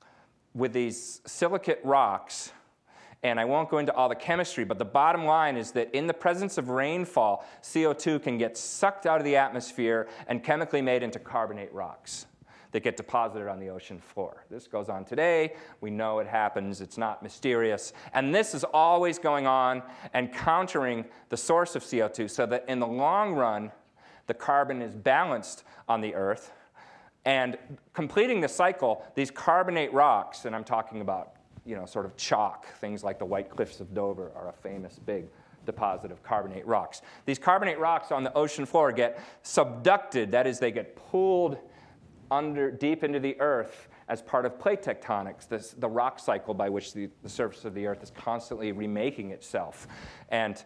with these silicate rocks. And I won't go into all the chemistry, but the bottom line is that in the presence of rainfall, C O two can get sucked out of the atmosphere and chemically made into carbonate rocks that get deposited on the ocean floor. This goes on today. We know it happens. It's not mysterious. And this is always going on and countering the source of C O two so that in the long run, the carbon is balanced on the Earth. And completing the cycle, these carbonate rocks, and I'm talking about you know, sort of chalk, things like the White Cliffs of Dover are a famous big deposit of carbonate rocks. These carbonate rocks on the ocean floor get subducted, that is, they get pulled under, deep into the Earth as part of plate tectonics, this, the rock cycle by which the, the surface of the Earth is constantly remaking itself. And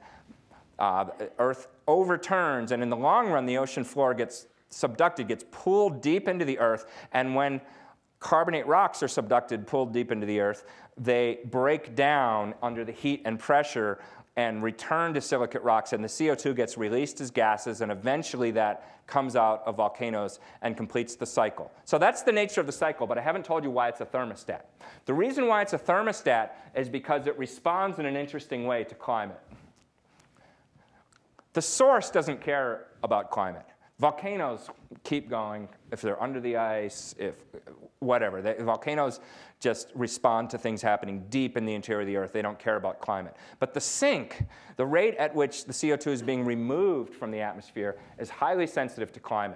uh, the Earth overturns, and in the long run, the ocean floor gets subducted, gets pulled deep into the Earth, and when carbonate rocks are subducted, pulled deep into the Earth, they break down under the heat and pressure and return to silicate rocks, and the C O two gets released as gases, and eventually that comes out of volcanoes and completes the cycle. So that's the nature of the cycle, but I haven't told you why it's a thermostat. The reason why it's a thermostat is because it responds in an interesting way to climate. The source doesn't care about climate. Volcanoes keep going if they're under the ice, if whatever. They, volcanoes just respond to things happening deep in the interior of the Earth. They don't care about climate. But the sink, the rate at which the C O two is being removed from the atmosphere, is highly sensitive to climate.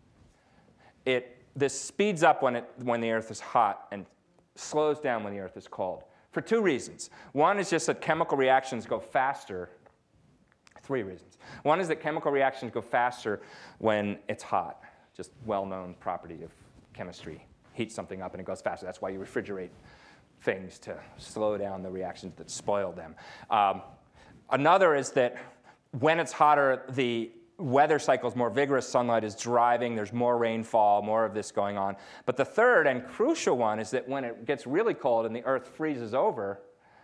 It, this speeds up when, it, when the Earth is hot and slows down when the Earth is cold for two reasons. One is just that chemical reactions go faster. Three reasons. One is that chemical reactions go faster when it's hot. Just well-known property of chemistry. Heat something up and it goes faster. That's why you refrigerate things, to slow down the reactions that spoil them. Um, another is that when it's hotter, the weather cycle is more vigorous. Sunlight is driving. There's more rainfall, more of this going on. But the third and crucial one is that when it gets really cold and the Earth freezes over,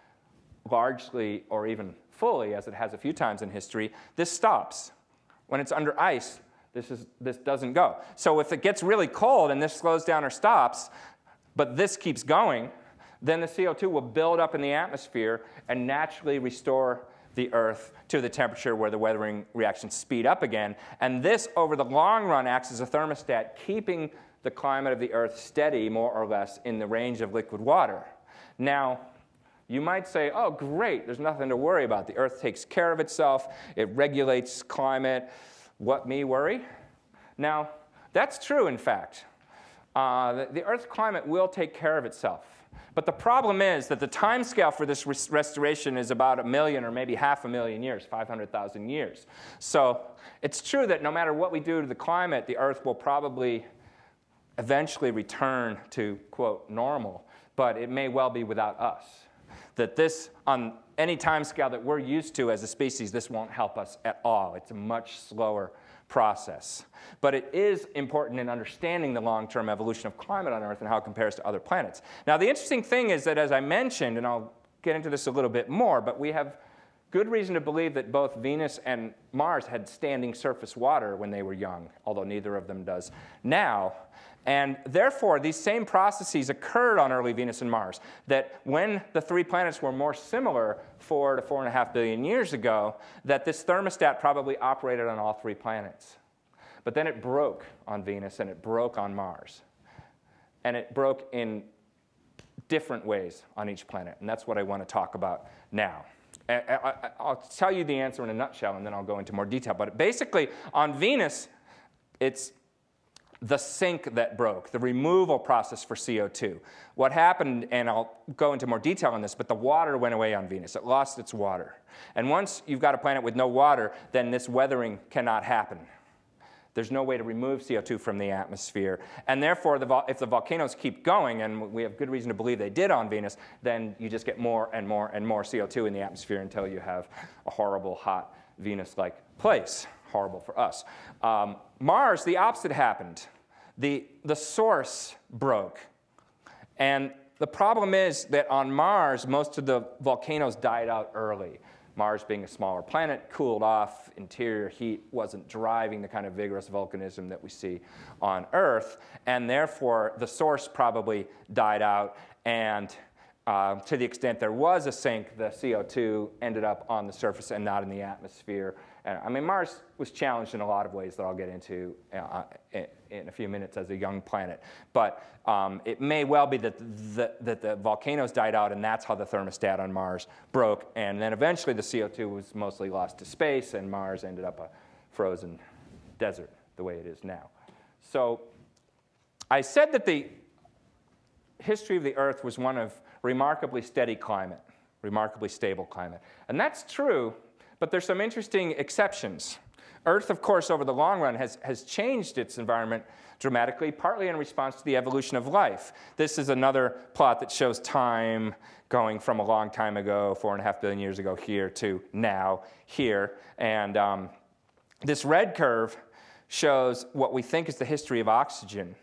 largely or even fully, as it has a few times in history, this stops. When it's under ice, this, is, this doesn't go. So if it gets really cold and this slows down or stops, but this keeps going, then the C O two will build up in the atmosphere and naturally restore the Earth to the temperature where the weathering reactions speed up again. And this, over the long run, acts as a thermostat, keeping the climate of the Earth steady, more or less, in the range of liquid water. Now, you might say, oh, great, there's nothing to worry about. The Earth takes care of itself. It regulates climate. What, me worry? Now, that's true, in fact. Uh, the, the Earth's climate will take care of itself. But the problem is that the time scale for this res restoration is about a million or maybe half a million years, five hundred thousand years. So it's true that no matter what we do to the climate, the Earth will probably eventually return to, quote, normal. But it may well be without us. That this, on any time scale that we're used to as a species, this won't help us at all. It's a much slower process. But it is important in understanding the long-term evolution of climate on Earth and how it compares to other planets. Now, the interesting thing is that, as I mentioned, and I'll get into this a little bit more, but we have good reason to believe that both Venus and Mars had standing surface water when they were young, although neither of them does now. And therefore, these same processes occurred on early Venus and Mars, that when the three planets were more similar four to four and a half billion years ago, that this thermostat probably operated on all three planets. But then it broke on Venus and it broke on Mars. And it broke in different ways on each planet. And that's what I want to talk about now. I'll tell you the answer in a nutshell, and then I'll go into more detail. But basically, on Venus, it's the sink that broke, the removal process for C O two. What happened, and I'll go into more detail on this, but the water went away on Venus. It lost its water. And once you've got a planet with no water, then this weathering cannot happen. There's no way to remove C O two from the atmosphere. And therefore, the if the volcanoes keep going, and we have good reason to believe they did on Venus, then you just get more and more and more C O two in the atmosphere until you have a horrible, hot, Venus-like place. Horrible for us. Um, Mars, the opposite happened. The, the source broke. And the problem is that on Mars, most of the volcanoes died out early. Mars being a smaller planet, cooled off, interior heat wasn't driving the kind of vigorous volcanism that we see on Earth, and therefore the source probably died out, and uh, to the extent there was a sink, the C O two ended up on the surface and not in the atmosphere. And, I mean, Mars was challenged in a lot of ways that I'll get into uh, in, in a few minutes as a young planet. But um, it may well be that the, that the volcanoes died out, and that's how the thermostat on Mars broke. And then eventually the C O two was mostly lost to space, and Mars ended up a frozen desert the way it is now. So I said that the history of the Earth was one of remarkably steady climate, remarkably stable climate. And that's true. But there's some interesting exceptions. Earth, of course, over the long run has, has changed its environment dramatically, partly in response to the evolution of life. This is another plot that shows time going from a long time ago, four and a half billion years ago here, to now here. And um, this red curve shows what we think is the history of oxygen,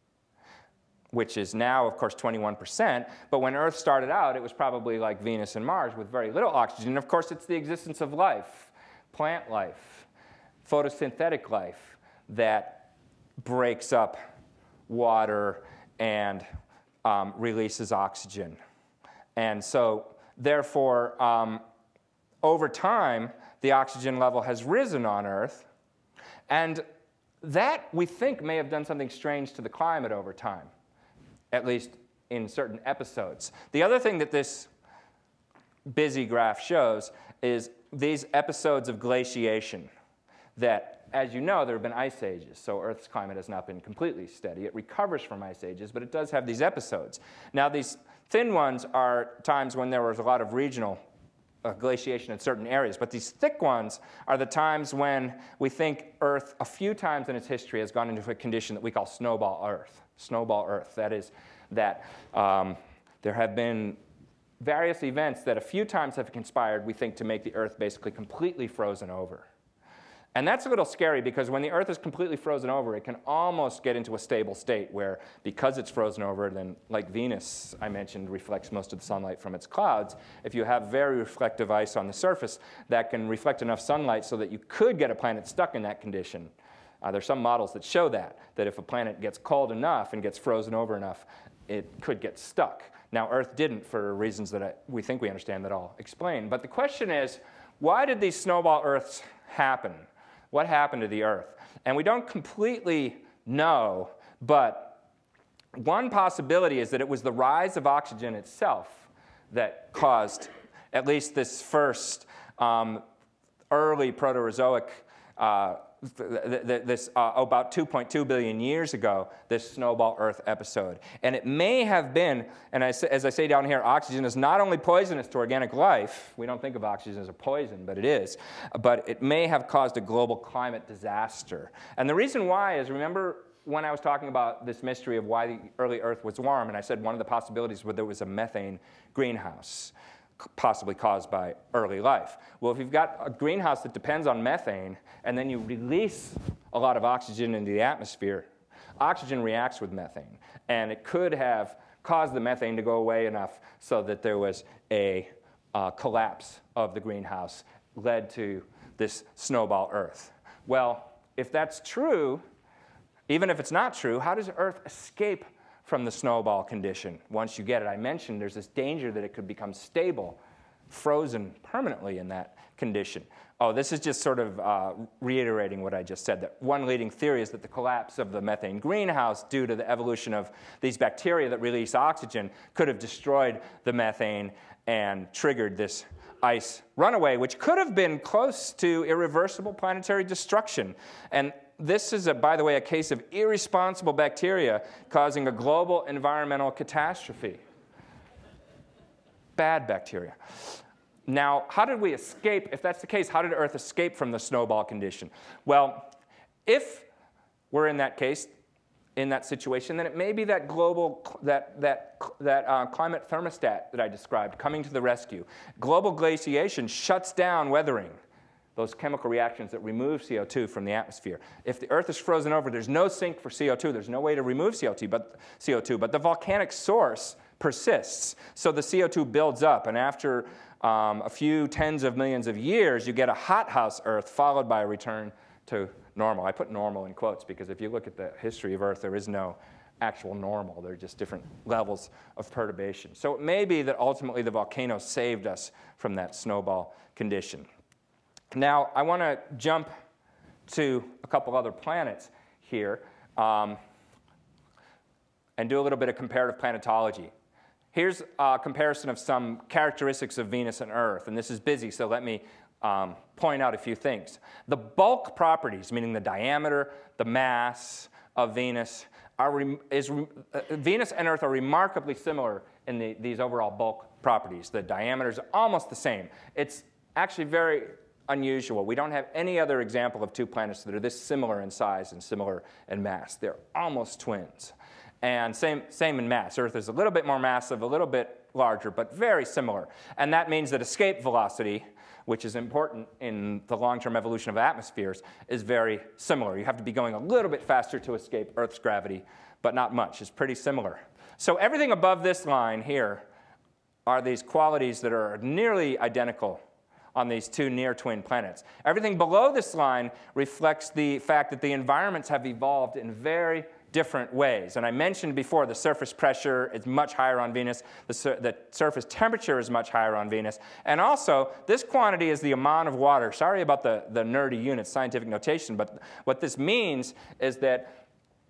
which is now, of course, twenty-one percent. But when Earth started out, it was probably like Venus and Mars with very little oxygen. And of course, it's the existence of life, plant life, photosynthetic life, that breaks up water and um, releases oxygen. And so, therefore, um, over time, the oxygen level has risen on Earth. And that, we think, may have done something strange to the climate over time, at least in certain episodes. The other thing that this busy graph shows is these episodes of glaciation that, as you know, there have been ice ages, so Earth's climate has not been completely steady. It recovers from ice ages, but it does have these episodes. Now, these thin ones are times when there was a lot of regional uh, glaciation in certain areas, but these thick ones are the times when we think Earth, a few times in its history, has gone into a condition that we call snowball Earth. Snowball Earth. That is, that um, there have been various events that a few times have conspired, we think, to make the Earth basically completely frozen over. And that's a little scary because when the Earth is completely frozen over, it can almost get into a stable state where, because it's frozen over, then, like Venus, I mentioned, reflects most of the sunlight from its clouds. If you have very reflective ice on the surface, that can reflect enough sunlight so that you could get a planet stuck in that condition. Uh, there's some models that show that, that if a planet gets cold enough and gets frozen over enough, it could get stuck. Now, Earth didn't for reasons that I, we think we understand that I'll explain. But the question is, why did these snowball Earths happen? What happened to the Earth? And we don't completely know, but one possibility is that it was the rise of oxygen itself that caused at least this first um, early Proterozoic uh, this uh, about two point two billion years ago, this snowball Earth episode. And it may have been, and I say, as I say down here, oxygen is not only poisonous to organic life. We don't think of oxygen as a poison, but it is. But it may have caused a global climate disaster. And the reason why is, remember when I was talking about this mystery of why the early Earth was warm, and I said one of the possibilities was there was a methane greenhouse, possibly caused by early life. Well, if you've got a greenhouse that depends on methane, and then you release a lot of oxygen into the atmosphere, oxygen reacts with methane. And it could have caused the methane to go away enough so that there was a uh, collapse of the greenhouse, led to this snowball Earth. Well, if that's true, even if it's not true, how does Earth escape from the snowball condition? Once you get it, I mentioned there's this danger that it could become stable, frozen permanently in that condition. Oh, this is just sort of uh, reiterating what I just said, that one leading theory is that the collapse of the methane greenhouse due to the evolution of these bacteria that release oxygen could have destroyed the methane and triggered this ice runaway, which could have been close to irreversible planetary destruction. And this is, a, by the way, a case of irresponsible bacteria causing a global environmental catastrophe. Bad bacteria. Now, how did we escape? If that's the case, how did Earth escape from the snowball condition? Well, if we're in that case, in that situation, then it may be that global, that, that, that uh, climate thermostat that I described coming to the rescue. Global glaciation shuts down weathering, those chemical reactions that remove C O two from the atmosphere. If the Earth is frozen over, there's no sink for C O two. There's no way to remove C O two, but, C O two, but the volcanic source persists. So the C O two builds up, and after um, a few tens of millions of years, you get a hothouse Earth followed by a return to normal. I put normal in quotes because if you look at the history of Earth, there is no actual normal. They're just different levels of perturbation. So it may be that ultimately the volcano saved us from that snowball condition. Now, I want to jump to a couple other planets here um, and do a little bit of comparative planetology. Here's a comparison of some characteristics of Venus and Earth, and this is busy, so let me um, point out a few things. The bulk properties, meaning the diameter, the mass of Venus, are re is re uh, Venus and Earth are remarkably similar in the, these overall bulk properties. The diameter is almost the same. It's actually very unusual. We don't have any other example of two planets that are this similar in size and similar in mass. They're almost twins. And same, same in mass. Earth is a little bit more massive, a little bit larger, but very similar. And that means that escape velocity, which is important in the long-term evolution of atmospheres, is very similar. You have to be going a little bit faster to escape Earth's gravity, but not much. It's pretty similar. So everything above this line here are these qualities that are nearly identical on these two near-twin planets. Everything below this line reflects the fact that the environments have evolved in very different ways. And I mentioned before the surface pressure is much higher on Venus, the, sur the surface temperature is much higher on Venus, and also this quantity is the amount of water. Sorry about the, the nerdy units, scientific notation, but what this means is that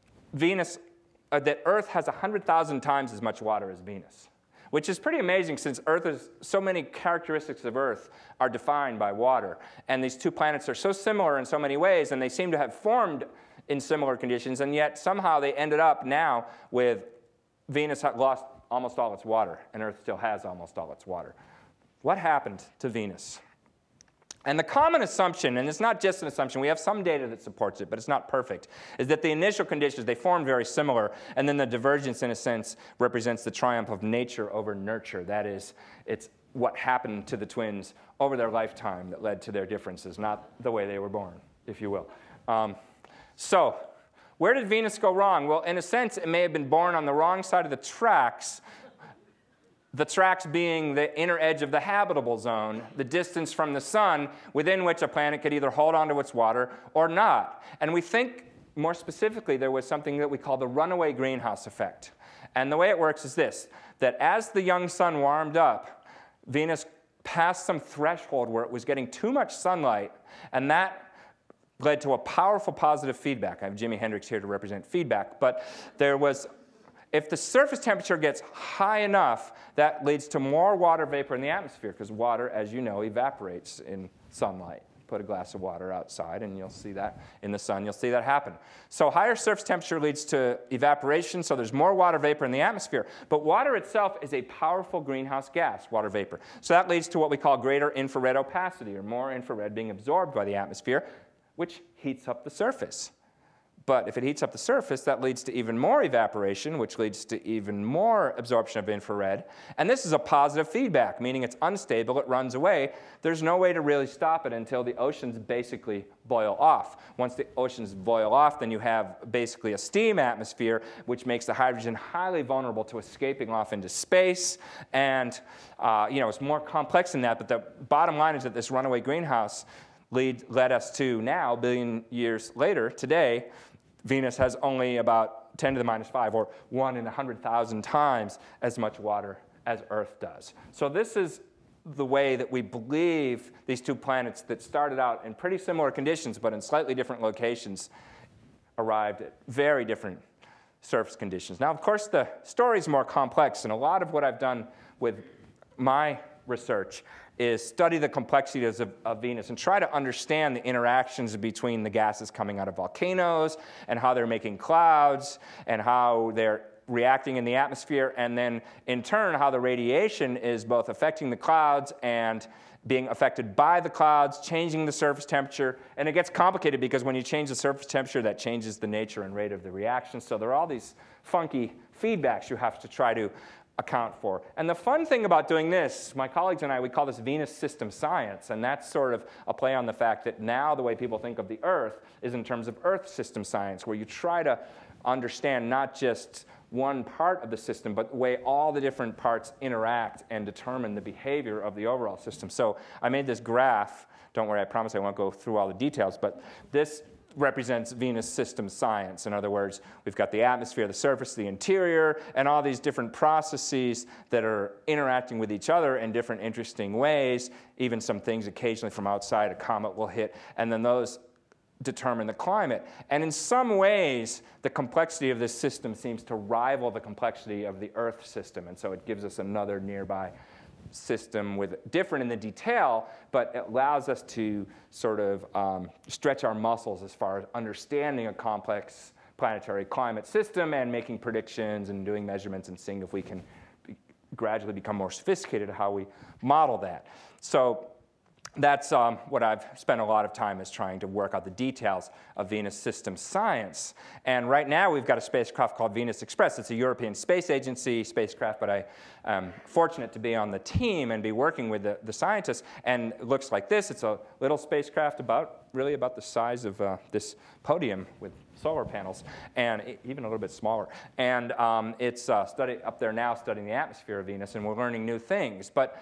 Venus, uh, that Earth has one hundred thousand times as much water as Venus, which is pretty amazing since Earth is, so many characteristics of Earth are defined by water. And these two planets are so similar in so many ways, and they seem to have formed in similar conditions, and yet somehow they ended up now with Venus had lost almost all its water, and Earth still has almost all its water. What happened to Venus? And the common assumption, and it's not just an assumption, we have some data that supports it, but it's not perfect, is that the initial conditions, they formed very similar, and then the divergence, in a sense, represents the triumph of nature over nurture. That is, it's what happened to the twins over their lifetime that led to their differences, not the way they were born, if you will. Um, So, where did Venus go wrong? Well, in a sense, it may have been born on the wrong side of the tracks, the tracks being the inner edge of the habitable zone, the distance from the sun within which a planet could either hold onto its water or not. And we think, more specifically, there was something that we call the runaway greenhouse effect. And the way it works is this, that as the young sun warmed up, Venus passed some threshold where it was getting too much sunlight, and that led to a powerful positive feedback. I have Jimi Hendrix here to represent feedback, but there was, if the surface temperature gets high enough, that leads to more water vapor in the atmosphere, because water, as you know, evaporates in sunlight. Put a glass of water outside, and you'll see that in the sun. You'll see that happen. So higher surface temperature leads to evaporation, so there's more water vapor in the atmosphere. But water itself is a powerful greenhouse gas, water vapor. So that leads to what we call greater infrared opacity, or more infrared being absorbed by the atmosphere, which heats up the surface. But if it heats up the surface, that leads to even more evaporation, which leads to even more absorption of infrared. And this is a positive feedback, meaning it's unstable, it runs away. There's no way to really stop it until the oceans basically boil off. Once the oceans boil off, then you have basically a steam atmosphere, which makes the hydrogen highly vulnerable to escaping off into space. And uh, you know, it's more complex than that, but the bottom line is that this runaway greenhouse lead, led us to now, a billion years later, today, Venus has only about ten to the minus five, or one in one hundred thousand times as much water as Earth does. So this is the way that we believe these two planets that started out in pretty similar conditions, but in slightly different locations, arrived at very different surface conditions. Now, of course, the story is more complex, and a lot of what I've done with my research is study the complexities of, of Venus and try to understand the interactions between the gases coming out of volcanoes and how they're making clouds and how they're reacting in the atmosphere, and then in turn how the radiation is both affecting the clouds and being affected by the clouds, changing the surface temperature. And it gets complicated because when you change the surface temperature, that changes the nature and rate of the reaction. So there are all these funky feedbacks you have to try to account for. And the fun thing about doing this, my colleagues and I, we call this Venus system science, and that's sort of a play on the fact that now the way people think of the Earth is in terms of Earth system science, where you try to understand not just one part of the system, but the way all the different parts interact and determine the behavior of the overall system. So I made this graph. Don't worry, I promise I won't go through all the details, but this represents Venus system science. In other words, we've got the atmosphere, the surface, the interior, and all these different processes that are interacting with each other in different interesting ways, even some things occasionally from outside a comet will hit, and then those determine the climate. And in some ways, the complexity of this system seems to rival the complexity of the Earth system, and so it gives us another nearby system with different in the detail, but it allows us to sort of um, stretch our muscles as far as understanding a complex planetary climate system and making predictions and doing measurements and seeing if we can be, gradually become more sophisticated at how we model that. So that's um, what I've spent a lot of time is trying to work out the details of Venus system science. And right now we've got a spacecraft called Venus Express. It's a European Space Agency spacecraft, but I am fortunate to be on the team and be working with the, the scientists. And it looks like this. It's a little spacecraft about, really about the size of uh, this podium with solar panels, and even a little bit smaller. And um, it's uh, study, up there now studying the atmosphere of Venus, and we're learning new things. But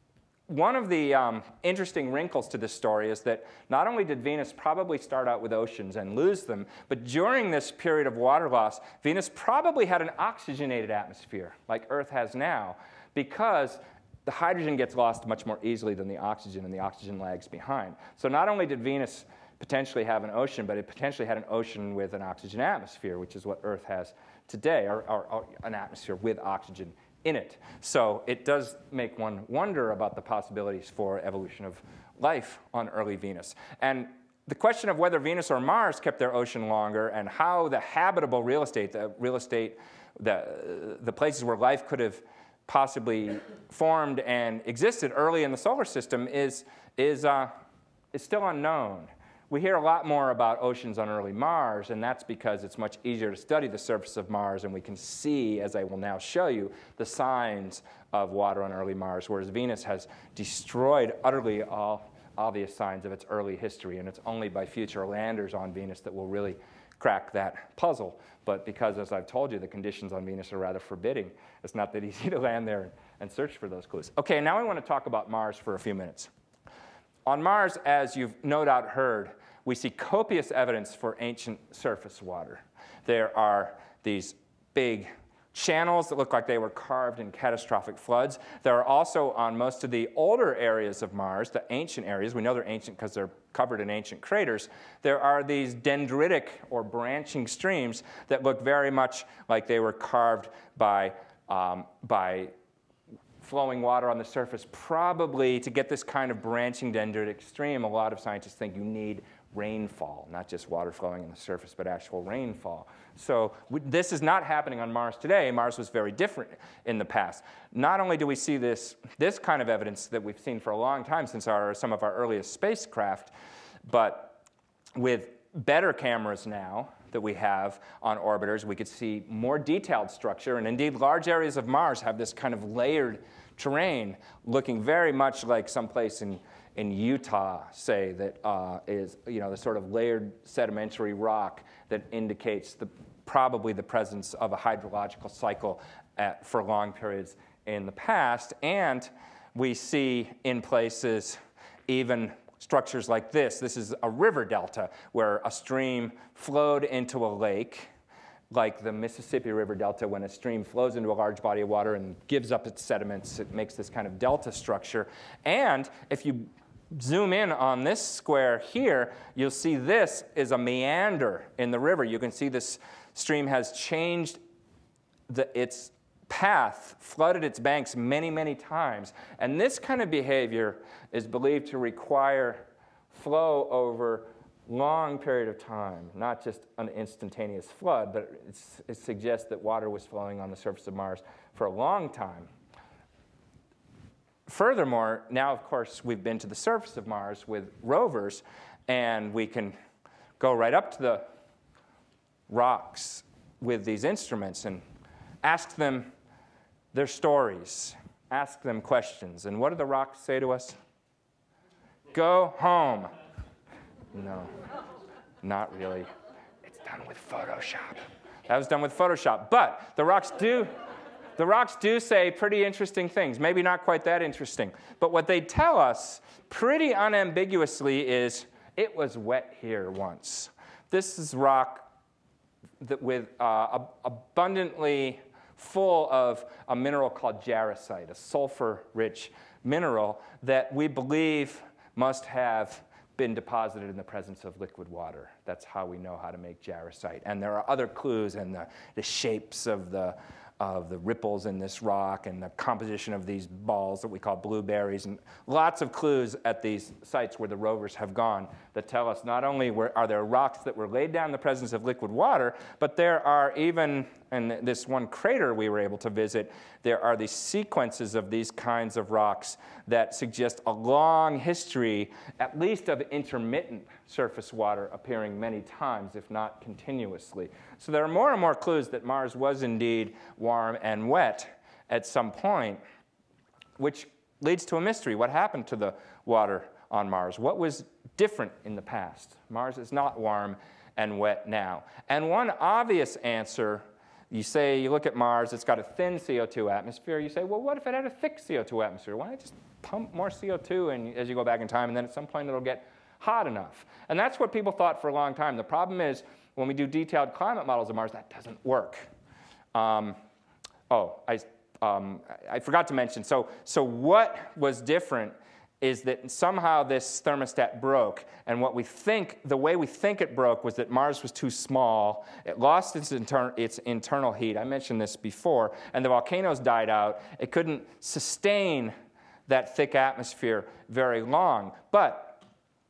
one of the um, interesting wrinkles to this story is that not only did Venus probably start out with oceans and lose them, but during this period of water loss, Venus probably had an oxygenated atmosphere like Earth has now, because the hydrogen gets lost much more easily than the oxygen, and the oxygen lags behind. So not only did Venus potentially have an ocean, but it potentially had an ocean with an oxygen atmosphere, which is what Earth has today, or, or, or an atmosphere with oxygen in it. So it does make one wonder about the possibilities for evolution of life on early Venus. And the question of whether Venus or Mars kept their ocean longer and how the habitable real estate, the real estate, the, the places where life could have possibly formed and existed early in the solar system is, is, uh, is still unknown. We hear a lot more about oceans on early Mars, and that's because it's much easier to study the surface of Mars, and we can see, as I will now show you, the signs of water on early Mars, whereas Venus has destroyed utterly all obvious signs of its early history, and it's only by future landers on Venus that will really crack that puzzle. But because, as I've told you, the conditions on Venus are rather forbidding, it's not that easy to land there and search for those clues. Okay, now I want to talk about Mars for a few minutes. On Mars, as you've no doubt heard, we see copious evidence for ancient surface water. There are these big channels that look like they were carved in catastrophic floods. There are also, on most of the older areas of Mars, the ancient areas, we know they're ancient because they're covered in ancient craters, there are these dendritic or branching streams that look very much like they were carved by, um, by flowing water on the surface. Probably to get this kind of branching dendritic stream, a lot of scientists think you need rainfall, not just water flowing on the surface, but actual rainfall. So we, this is not happening on Mars today. Mars was very different in the past. Not only do we see this, this kind of evidence that we've seen for a long time since our, some of our earliest spacecraft, but with better cameras now that we have on orbiters, we could see more detailed structure, and indeed large areas of Mars have this kind of layered terrain looking very much like someplace in in Utah, say, that uh, is, you know, the sort of layered sedimentary rock that indicates the, probably the presence of a hydrological cycle at, for long periods in the past. And we see in places even structures like this. This is a river delta where a stream flowed into a lake, like the Mississippi River Delta. When a stream flows into a large body of water and gives up its sediments, it makes this kind of delta structure. And if you zoom in on this square here, you'll see this is a meander in the river. You can see this stream has changed the, its path flooded its banks many, many times. And this kind of behavior is believed to require flow over long period of time, not just an instantaneous flood, but it's, it suggests that water was flowing on the surface of Mars for a long time. Furthermore, now, of course, we've been to the surface of Mars with rovers, and we can go right up to the rocks with these instruments and ask them their stories, ask them questions. And what do the rocks say to us? Go home. No, not really. It's done with Photoshop. That was done with Photoshop. But the rocks do, the rocks do say pretty interesting things. Maybe not quite that interesting. But what they tell us pretty unambiguously is, it was wet here once. This is rock that with uh, abundantly full of a mineral called jarosite, a sulfur-rich mineral that we believe must have been deposited in the presence of liquid water. That's how we know how to make jarosite. And there are other clues in the, the shapes of the, of the ripples in this rock and the composition of these balls that we call blueberries, and lots of clues at these sites where the rovers have gone that tell us not only where, are there rocks that were laid down in the presence of liquid water, but there are even, in this one crater we were able to visit, there are these sequences of these kinds of rocks that suggest a long history, at least of intermittent surface water appearing many times, if not continuously. So there are more and more clues that Mars was indeed warm and wet at some point, which leads to a mystery. What happened to the water on Mars? What was different in the past? Mars is not warm and wet now. And one obvious answer, you say, you look at Mars, it's got a thin C O two atmosphere. You say, well, what if it had a thick C O two atmosphere? Why not just pump more C O two in, as you go back in time, and then at some point it'll get hot enough? And that's what people thought for a long time. The problem is, when we do detailed climate models of Mars, that doesn't work. Um, oh, I, um, I forgot to mention, so, so what was different is that somehow this thermostat broke, and what we think, the way we think it broke was that Mars was too small, it lost its, inter its internal heat, I mentioned this before, and the volcanoes died out. It couldn't sustain that thick atmosphere very long. But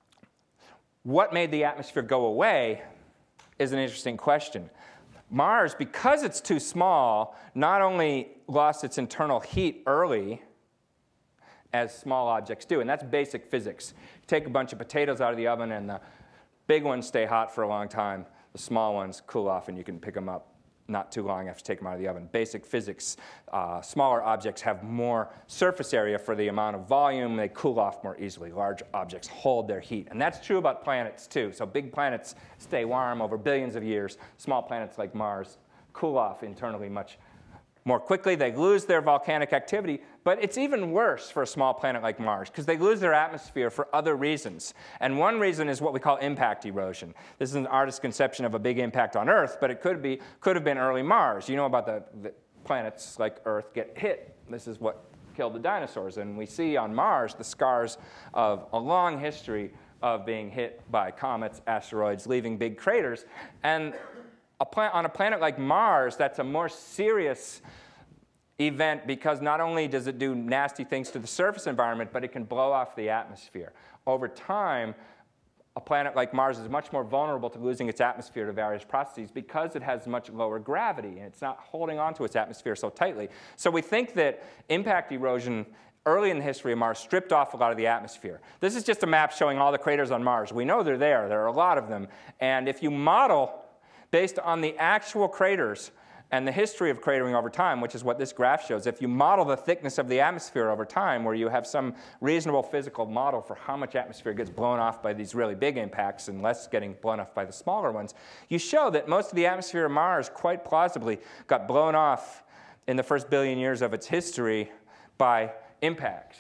what made the atmosphere go away is an interesting question. Mars, because it's too small, not only lost its internal heat early, as small objects do, and that's basic physics. You take a bunch of potatoes out of the oven, and the big ones stay hot for a long time. The small ones cool off, and you can pick them up not too long after you take them out of the oven. Basic physics. Uh, smaller objects have more surface area for the amount of volume. They cool off more easily. Large objects hold their heat. And that's true about planets, too. So big planets stay warm over billions of years. Small planets like Mars cool off internally much more quickly. They lose their volcanic activity. But it's even worse for a small planet like Mars, because they lose their atmosphere for other reasons. And one reason is what we call impact erosion. This is an artist's conception of a big impact on Earth, but it could be could have been early Mars. You know about the, the planets like Earth get hit. This is what killed the dinosaurs. And we see on Mars the scars of a long history of being hit by comets, asteroids, leaving big craters. And a pla- on a planet like Mars, that's a more serious event, because not only does it do nasty things to the surface environment, but it can blow off the atmosphere. Over time, a planet like Mars is much more vulnerable to losing its atmosphere to various processes because it has much lower gravity, and it's not holding onto its atmosphere so tightly. So we think that impact erosion early in the history of Mars stripped off a lot of the atmosphere. This is just a map showing all the craters on Mars. We know they're there. There are a lot of them. And if you model based on the actual craters and the history of cratering over time, which is what this graph shows, if you model the thickness of the atmosphere over time, where you have some reasonable physical model for how much atmosphere gets blown off by these really big impacts and less getting blown off by the smaller ones, you show that most of the atmosphere of Mars quite plausibly got blown off in the first billion years of its history by impacts.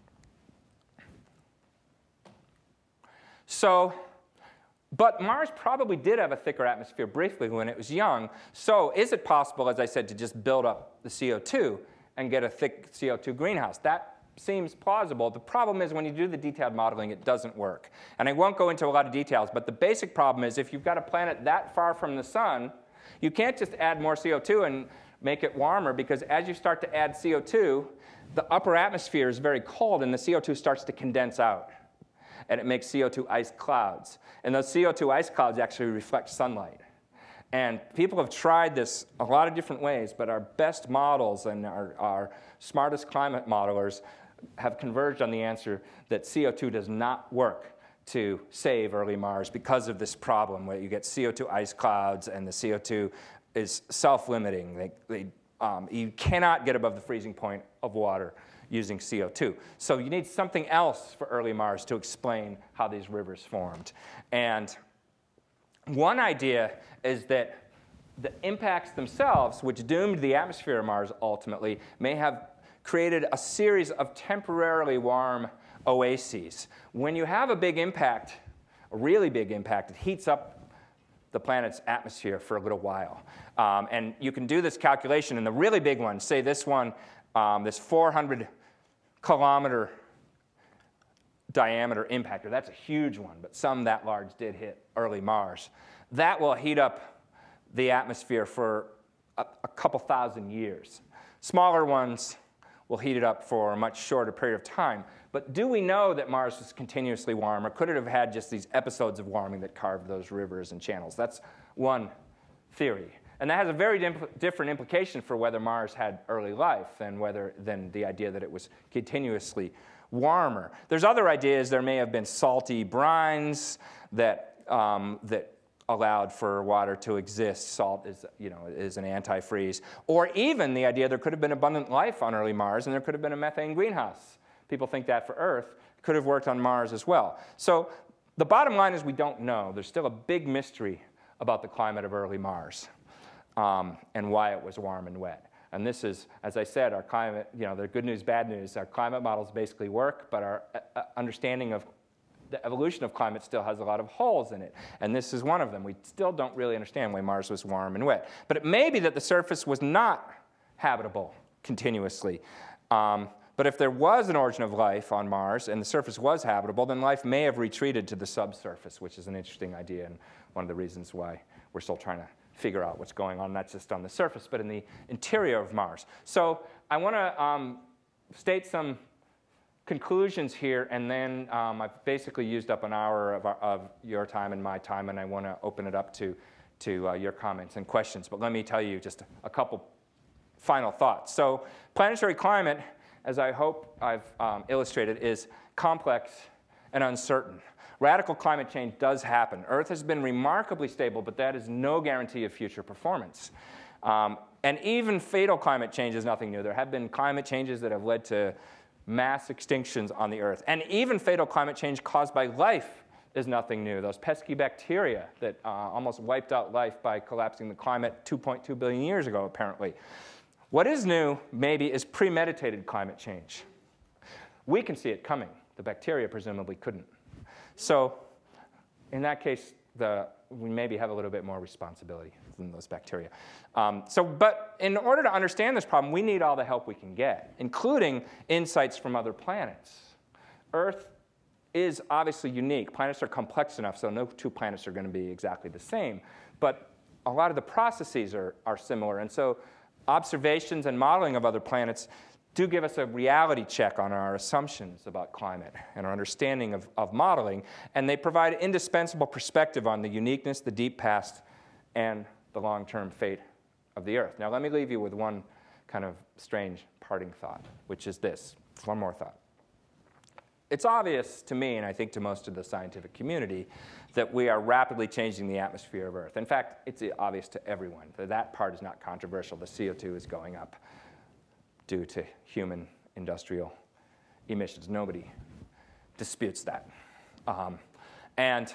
So, but Mars probably did have a thicker atmosphere briefly when it was young. So is it possible, as I said, to just build up the C O two and get a thick C O two greenhouse? That seems plausible. The problem is when you do the detailed modeling, it doesn't work. And I won't go into a lot of details, but the basic problem is if you've got a planet that far from the sun, you can't just add more C O two and make it warmer, because as you start to add C O two, the upper atmosphere is very cold, and the C O two starts to condense out. And it makes C O two ice clouds. And those C O two ice clouds actually reflect sunlight. And people have tried this a lot of different ways, but our best models and our, our smartest climate modelers have converged on the answer that C O two does not work to save early Mars because of this problem where you get C O two ice clouds and the C O two is self-limiting. They, they, um, you cannot get above the freezing point of water using C O two. So you need something else for early Mars to explain how these rivers formed. And one idea is that the impacts themselves, which doomed the atmosphere of Mars ultimately, may have created a series of temporarily warm oases. When you have a big impact, a really big impact, it heats up the planet's atmosphere for a little while. Um, and you can do this calculation, and the really big one, say this one, um, this four hundred kilometer diameter impactor, that's a huge one, but some that large did hit early Mars. That will heat up the atmosphere for a, a couple thousand years. Smaller ones will heat it up for a much shorter period of time. But do we know that Mars was continuously warm, or could it have had just these episodes of warming that carved those rivers and channels? That's one theory. And that has a very different implication for whether Mars had early life than, whether, than the idea that it was continuously warmer. There's other ideas. There may have been salty brines that, um, that allowed for water to exist. Salt is, you know, is an antifreeze. Or even the idea there could have been abundant life on early Mars, and there could have been a methane greenhouse. People think that for Earth. Could have worked on Mars as well. So the bottom line is we don't know. There's still a big mystery about the climate of early Mars um, and why it was warm and wet. And this is, as I said, our climate, you know, the good news, bad news. Our climate models basically work, but our uh, understanding of the evolution of climate still has a lot of holes in it. And this is one of them. We still don't really understand why Mars was warm and wet. But it may be that the surface was not habitable continuously. Um, but if there was an origin of life on Mars and the surface was habitable, then life may have retreated to the subsurface, which is an interesting idea and one of the reasons why we're still trying to figure out what's going on, not just on the surface, but in the interior of Mars. So I want to um, state some conclusions here, and then um, I've basically used up an hour of, our, of your time and my time, and I want to open it up to, to uh, your comments and questions. But let me tell you just a couple final thoughts. So planetary climate, as I hope I've um, illustrated, is complex and uncertain. Radical climate change does happen. Earth has been remarkably stable, but that is no guarantee of future performance. Um, and even fatal climate change is nothing new. There have been climate changes that have led to mass extinctions on the Earth. And even fatal climate change caused by life is nothing new. Those pesky bacteria that uh, almost wiped out life by collapsing the climate two point two billion years ago, apparently. What is new, maybe, is premeditated climate change. We can see it coming. The bacteria presumably couldn't. So in that case, the, we maybe have a little bit more responsibility than those bacteria. Um, so, but in order to understand this problem, we need all the help we can get, including insights from other planets. Earth is obviously unique. Planets are complex enough, so no two planets are going to be exactly the same. But a lot of the processes are, are similar. And so observations and modeling of other planets do give us a reality check on our assumptions about climate and our understanding of, of modeling, and they provide indispensable perspective on the uniqueness, the deep past, and the long-term fate of the Earth. Now, let me leave you with one kind of strange parting thought, which is this. One more thought. It's obvious to me, and I think to most of the scientific community, that we are rapidly changing the atmosphere of Earth. In fact, it's obvious to everyone. That part is not controversial. The C O two is going up due to human industrial emissions. Nobody disputes that. Um, and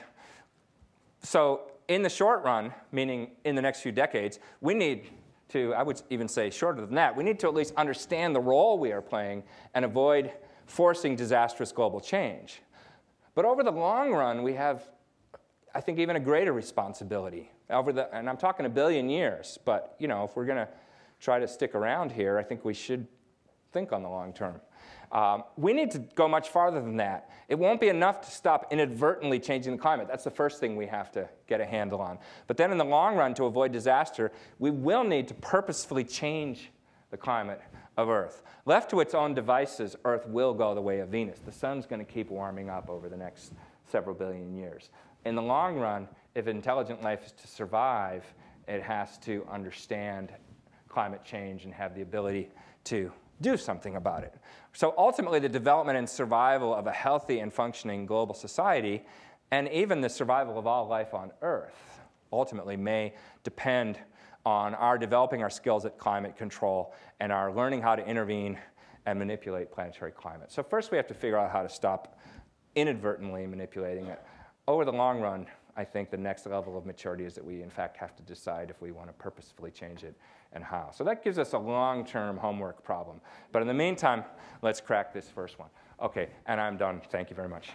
so in the short run, meaning in the next few decades, we need to, I would even say shorter than that, we need to at least understand the role we are playing and avoid forcing disastrous global change. But over the long run, we have, I think, even a greater responsibility. Over the, and I'm talking a billion years, but you know, if we're going to try to stick around here, I think we should think on the long term. Um, we need to go much farther than that. It won't be enough to stop inadvertently changing the climate. That's the first thing we have to get a handle on. But then in the long run, to avoid disaster, we will need to purposefully change the climate of Earth. Left to its own devices, Earth will go the way of Venus. The sun's going to keep warming up over the next several billion years. In the long run, if intelligent life is to survive, it has to understand climate change and have the ability to do something about it. So ultimately, the development and survival of a healthy and functioning global society, and even the survival of all life on Earth, ultimately may depend on our developing our skills at climate control and our learning how to intervene and manipulate planetary climate. So first we have to figure out how to stop inadvertently manipulating it. Over the long run, I think the next level of maturity is that we in fact have to decide if we want to purposefully change it and how. So that gives us a long-term homework problem. But in the meantime, let's crack this first one. Okay, and I'm done. Thank you very much.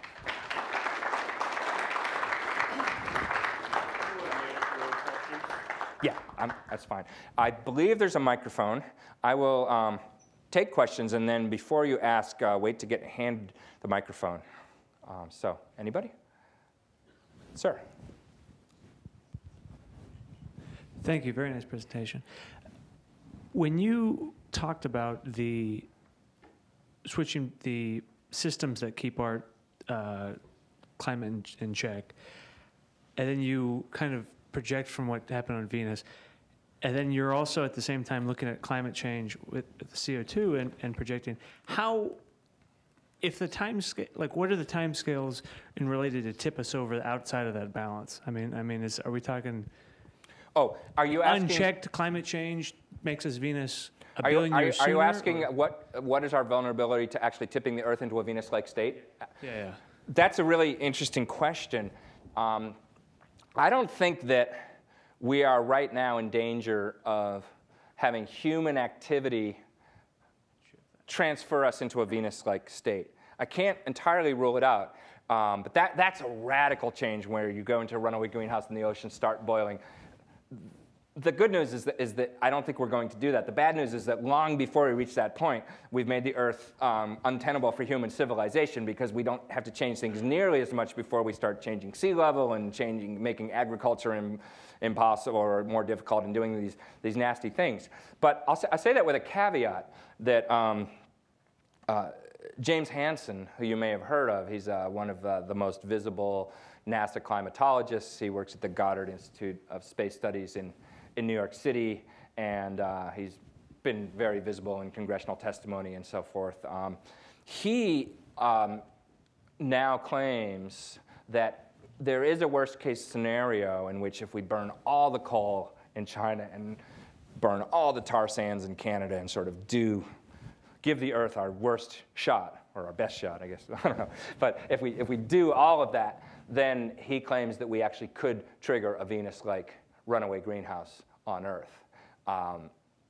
Yeah, I'm, that's fine. I believe there's a microphone. I will um, take questions, and then before you ask, uh, wait to get handed the microphone. Um, so, anybody? Sir. Thank you. Very nice presentation. When you talked about the switching the systems that keep our uh, climate in, in check, and then you kind of project from what happened on Venus, and then you're also at the same time looking at climate change with the C O two and, and projecting how, if the time scale, like what are the time scales in related to tip us over outside of that balance? I mean, I mean, is are we talking? Oh, are you asking? Unchecked climate change makes us Venus a are you, billion are you, years Are you sooner, asking or? what what is our vulnerability to actually tipping the Earth into a Venus-like state? Yeah, yeah. That's a really interesting question. Um, I don't think that we are right now in danger of having human activity transfer us into a Venus-like state. I can't entirely rule it out, um, but that, that's a radical change where you go into a runaway greenhouse and the oceans start boiling. The good news is that, is that I don't think we're going to do that. The bad news is that long before we reach that point, we've made the Earth um, untenable for human civilization because we don't have to change things nearly as much before we start changing sea level and changing, making agriculture im impossible or more difficult and doing these, these nasty things. But I'll say, I say that with a caveat that um, uh, James Hansen, who you may have heard of, he's uh, one of uh, the most visible NASA climatologists. He works at the Goddard Institute of Space Studies in in New York City, and uh, he's been very visible in congressional testimony and so forth. Um, he um, now claims that there is a worst-case scenario in which if we burn all the coal in China and burn all the tar sands in Canada and sort of do give the Earth our worst shot, or our best shot, I guess, I don't know. But if we, if we do all of that, then he claims that we actually could trigger a Venus-like runaway greenhouse on Earth. Um,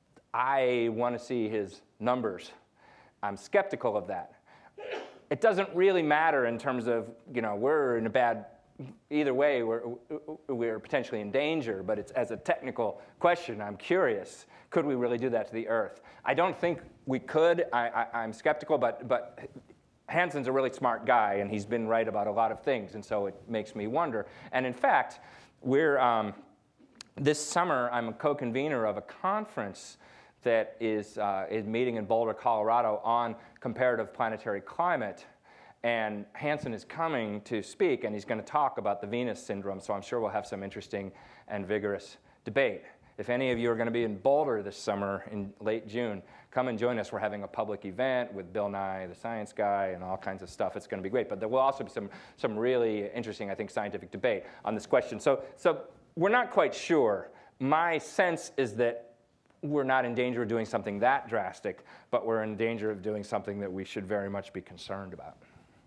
I want to see his numbers. I'm skeptical of that. It doesn't really matter in terms of, you know, we're in a bad, either way, we're, we're potentially in danger, but it's as a technical question, I'm curious, could we really do that to the Earth? I don't think we could. I, I, I'm skeptical, but, but Hansen's a really smart guy, and he's been right about a lot of things, and so it makes me wonder. And in fact, we're, um, this summer, I'm a co-convener of a conference that is, uh, is meeting in Boulder, Colorado on comparative planetary climate. And Hansen is coming to speak, and he's going to talk about the Venus syndrome, so I'm sure we'll have some interesting and vigorous debate. If any of you are going to be in Boulder this summer in late June, come and join us. We're having a public event with Bill Nye, the science guy, and all kinds of stuff. It's going to be great. But there will also be some, some really interesting, I think, scientific debate on this question. So, so we're not quite sure. My sense is that we're not in danger of doing something that drastic, but we're in danger of doing something that we should very much be concerned about.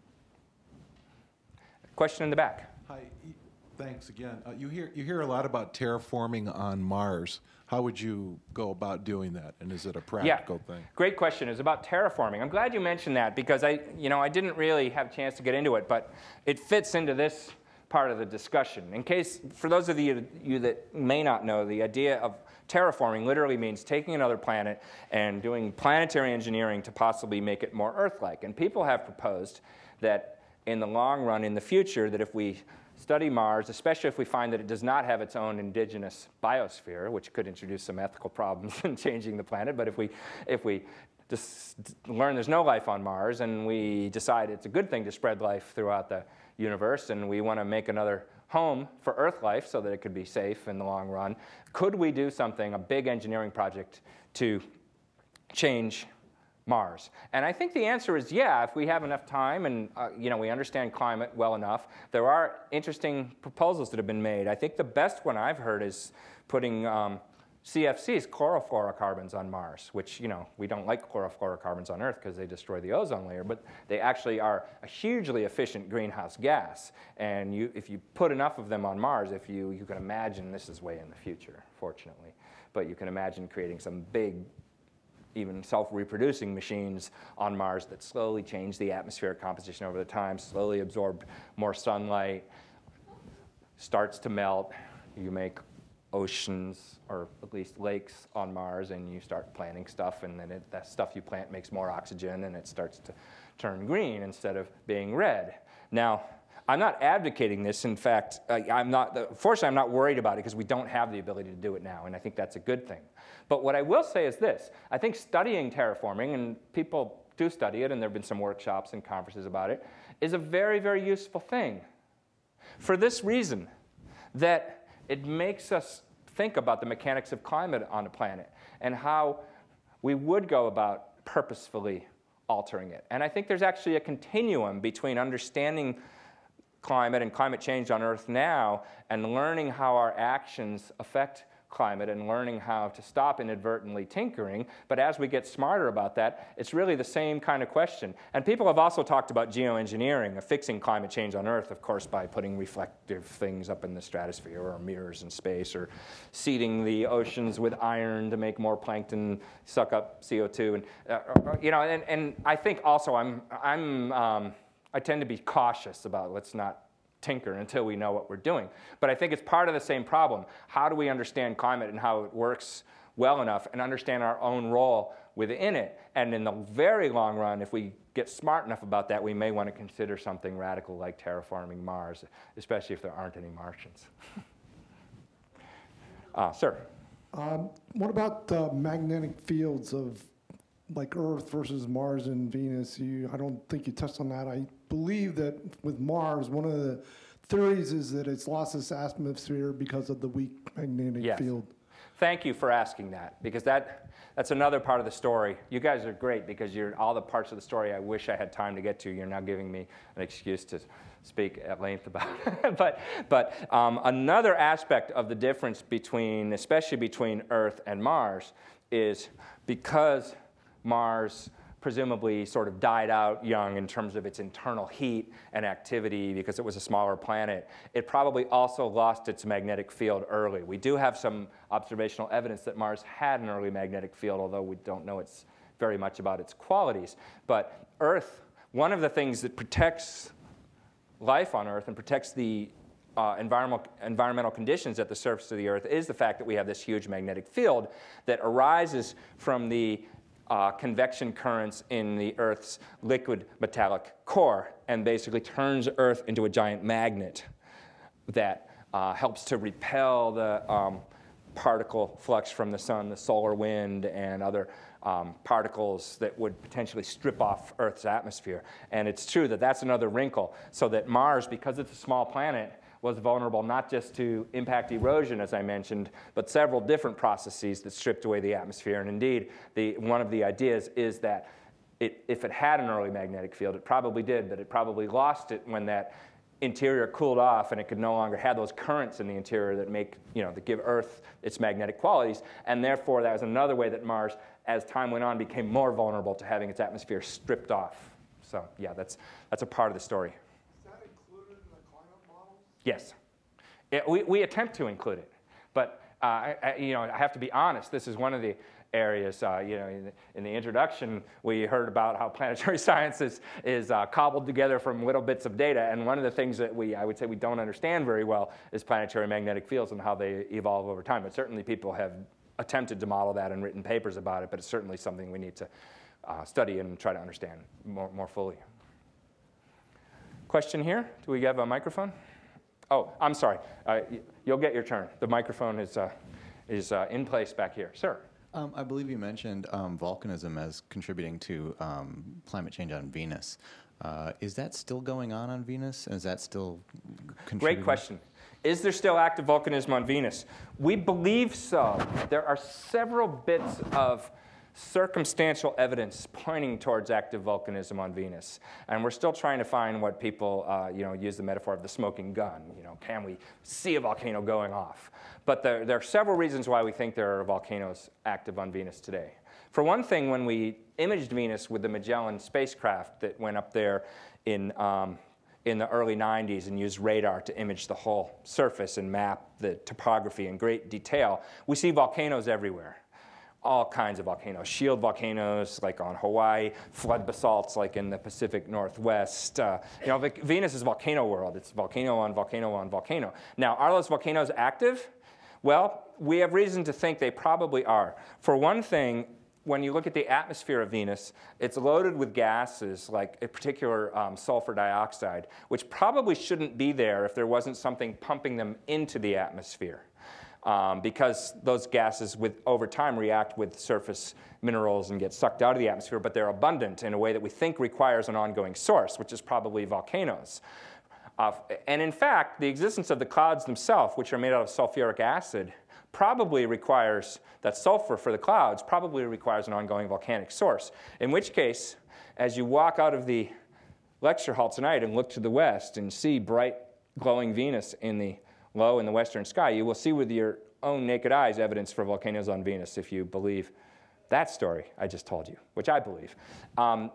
Question in the back. Hi, thanks again. Uh, you hear you hear a lot about terraforming on Mars. How would you go about doing that, and is it a practical yeah. thing? Great question. It's about terraforming. I'm glad you mentioned that because I, you know, I didn't really have a chance to get into it, but it fits into this part of the discussion. In case, for those of you, you that may not know, the idea of terraforming literally means taking another planet and doing planetary engineering to possibly make it more Earth-like. And people have proposed that in the long run, in the future, that if we study Mars, especially if we find that it does not have its own indigenous biosphere, which could introduce some ethical problems in changing the planet, but if we, if we just learn there's no life on Mars and we decide it's a good thing to spread life throughout the universe and we want to make another home for Earth life so that it could be safe in the long run, could we do something, a big engineering project, to change Mars? And I think the answer is yeah, if we have enough time and uh, you know, we understand climate well enough. There are interesting proposals that have been made. I think the best one I've heard is putting um, C F Cs, chlorofluorocarbons, on Mars, which, you know, we don't like chlorofluorocarbons on Earth because they destroy the ozone layer, but they actually are a hugely efficient greenhouse gas. And you, if you put enough of them on Mars, if you, you can imagine, this is way in the future, fortunately, but you can imagine creating some big, even self-reproducing machines on Mars that slowly change the atmospheric composition over the time, slowly absorb more sunlight, starts to melt, you make oceans, or at least lakes on Mars, and you start planting stuff, and then it, that stuff you plant makes more oxygen, and it starts to turn green instead of being red. Now, I'm not advocating this. In fact, uh, I'm not, fortunately, I'm not worried about it because we don't have the ability to do it now, and I think that's a good thing. But what I will say is this. I think studying terraforming, and people do study it, and there have been some workshops and conferences about it, is a very, very useful thing. For this reason, that it makes us think about the mechanics of climate on a planet and how we would go about purposefully altering it. And I think there's actually a continuum between understanding climate and climate change on Earth now and learning how our actions affect climate and learning how to stop inadvertently tinkering. But as we get smarter about that, it's really the same kind of question. And people have also talked about geoengineering, of fixing climate change on Earth, of course, by putting reflective things up in the stratosphere or mirrors in space, or seeding the oceans with iron to make more plankton suck up C O two. And, uh, you know, and, and I think also I'm, I'm, um, I tend to be cautious about let's not tinker until we know what we're doing. But I think it's part of the same problem. How do we understand climate and how it works well enough and understand our own role within it? And in the very long run, if we get smart enough about that, we may want to consider something radical like terraforming Mars, especially if there aren't any Martians. uh, sir? Um, what about the magnetic fields of like Earth versus Mars and Venus? You, I don't think you touched on that. I believe that with Mars, one of the theories is that it's lost its atmosphere because of the weak magnetic yes. field. Thank you for asking that, because that, that's another part of the story. You guys are great because you're all the parts of the story I wish I had time to get to. You're now giving me an excuse to speak at length about it. but but um, another aspect of the difference between, especially between Earth and Mars, is because Mars presumably sort of died out young in terms of its internal heat and activity because it was a smaller planet, it probably also lost its magnetic field early. We do have some observational evidence that Mars had an early magnetic field, although we don't know it's very much about its qualities. But Earth, one of the things that protects life on Earth and protects the Uh, environmental, environmental conditions at the surface of the Earth is the fact that we have this huge magnetic field that arises from the uh, convection currents in the Earth's liquid metallic core and basically turns Earth into a giant magnet that uh, helps to repel the um, particle flux from the sun, the solar wind, and other um, particles that would potentially strip off Earth's atmosphere. And it's true that that's another wrinkle, so that Mars, because it's a small planet, was vulnerable not just to impact erosion, as I mentioned, but several different processes that stripped away the atmosphere. And indeed, the, one of the ideas is that it, if it had an early magnetic field, it probably did, but it probably lost it when that interior cooled off and it could no longer have those currents in the interior that make, you know, that give Earth its magnetic qualities. And therefore, that was another way that Mars, as time went on, became more vulnerable to having its atmosphere stripped off. So yeah, that's, that's a part of the story. Yes, it, we, we attempt to include it, but uh, I, I, you know, I have to be honest. This is one of the areas. Uh, you know, in the, in the introduction, we heard about how planetary science is, is uh, cobbled together from little bits of data. And one of the things that we, I would say, we don't understand very well is planetary magnetic fields and how they evolve over time. But certainly people have attempted to model that and written papers about it. But it's certainly something we need to uh, study and try to understand more, more fully. Question here? Do we have a microphone? Oh, I'm sorry. Uh, you'll get your turn. The microphone is, uh, is uh, in place back here. Sir. Um, I believe you mentioned um, volcanism as contributing to um, climate change on Venus. Uh, is that still going on on Venus? And is that still contributing? Great question. Is there still active volcanism on Venus? We believe so. There are several bits of circumstantial evidence pointing towards active volcanism on Venus. And we're still trying to find what people, uh, you know, use the metaphor of the smoking gun. You know, can we see a volcano going off? But there, there are several reasons why we think there are volcanoes active on Venus today. For one thing, when we imaged Venus with the Magellan spacecraft that went up there in, um, in the early nineties and used radar to image the whole surface and map the topography in great detail, we see volcanoes everywhere. All kinds of volcanoes, shield volcanoes like on Hawaii, flood basalts like in the Pacific Northwest. Uh, you know, Venus is volcano world. It's volcano on volcano on volcano. Now, are those volcanoes active? Well, we have reason to think they probably are. For one thing, when you look at the atmosphere of Venus, it's loaded with gases like a particular um, sulfur dioxide, which probably shouldn't be there if there wasn't something pumping them into the atmosphere. Um, because those gases, with, over time, react with surface minerals and get sucked out of the atmosphere, but they're abundant in a way that we think requires an ongoing source, which is probably volcanoes. Uh, and in fact, the existence of the clouds themselves, which are made out of sulfuric acid, probably requires, that sulfur for the clouds probably requires an ongoing volcanic source, in which case, as you walk out of the lecture hall tonight and look to the west and see bright, glowing Venus in the low in the western sky, you will see with your own naked eyes evidence for volcanoes on Venus if you believe that story I just told you, which I believe. Um,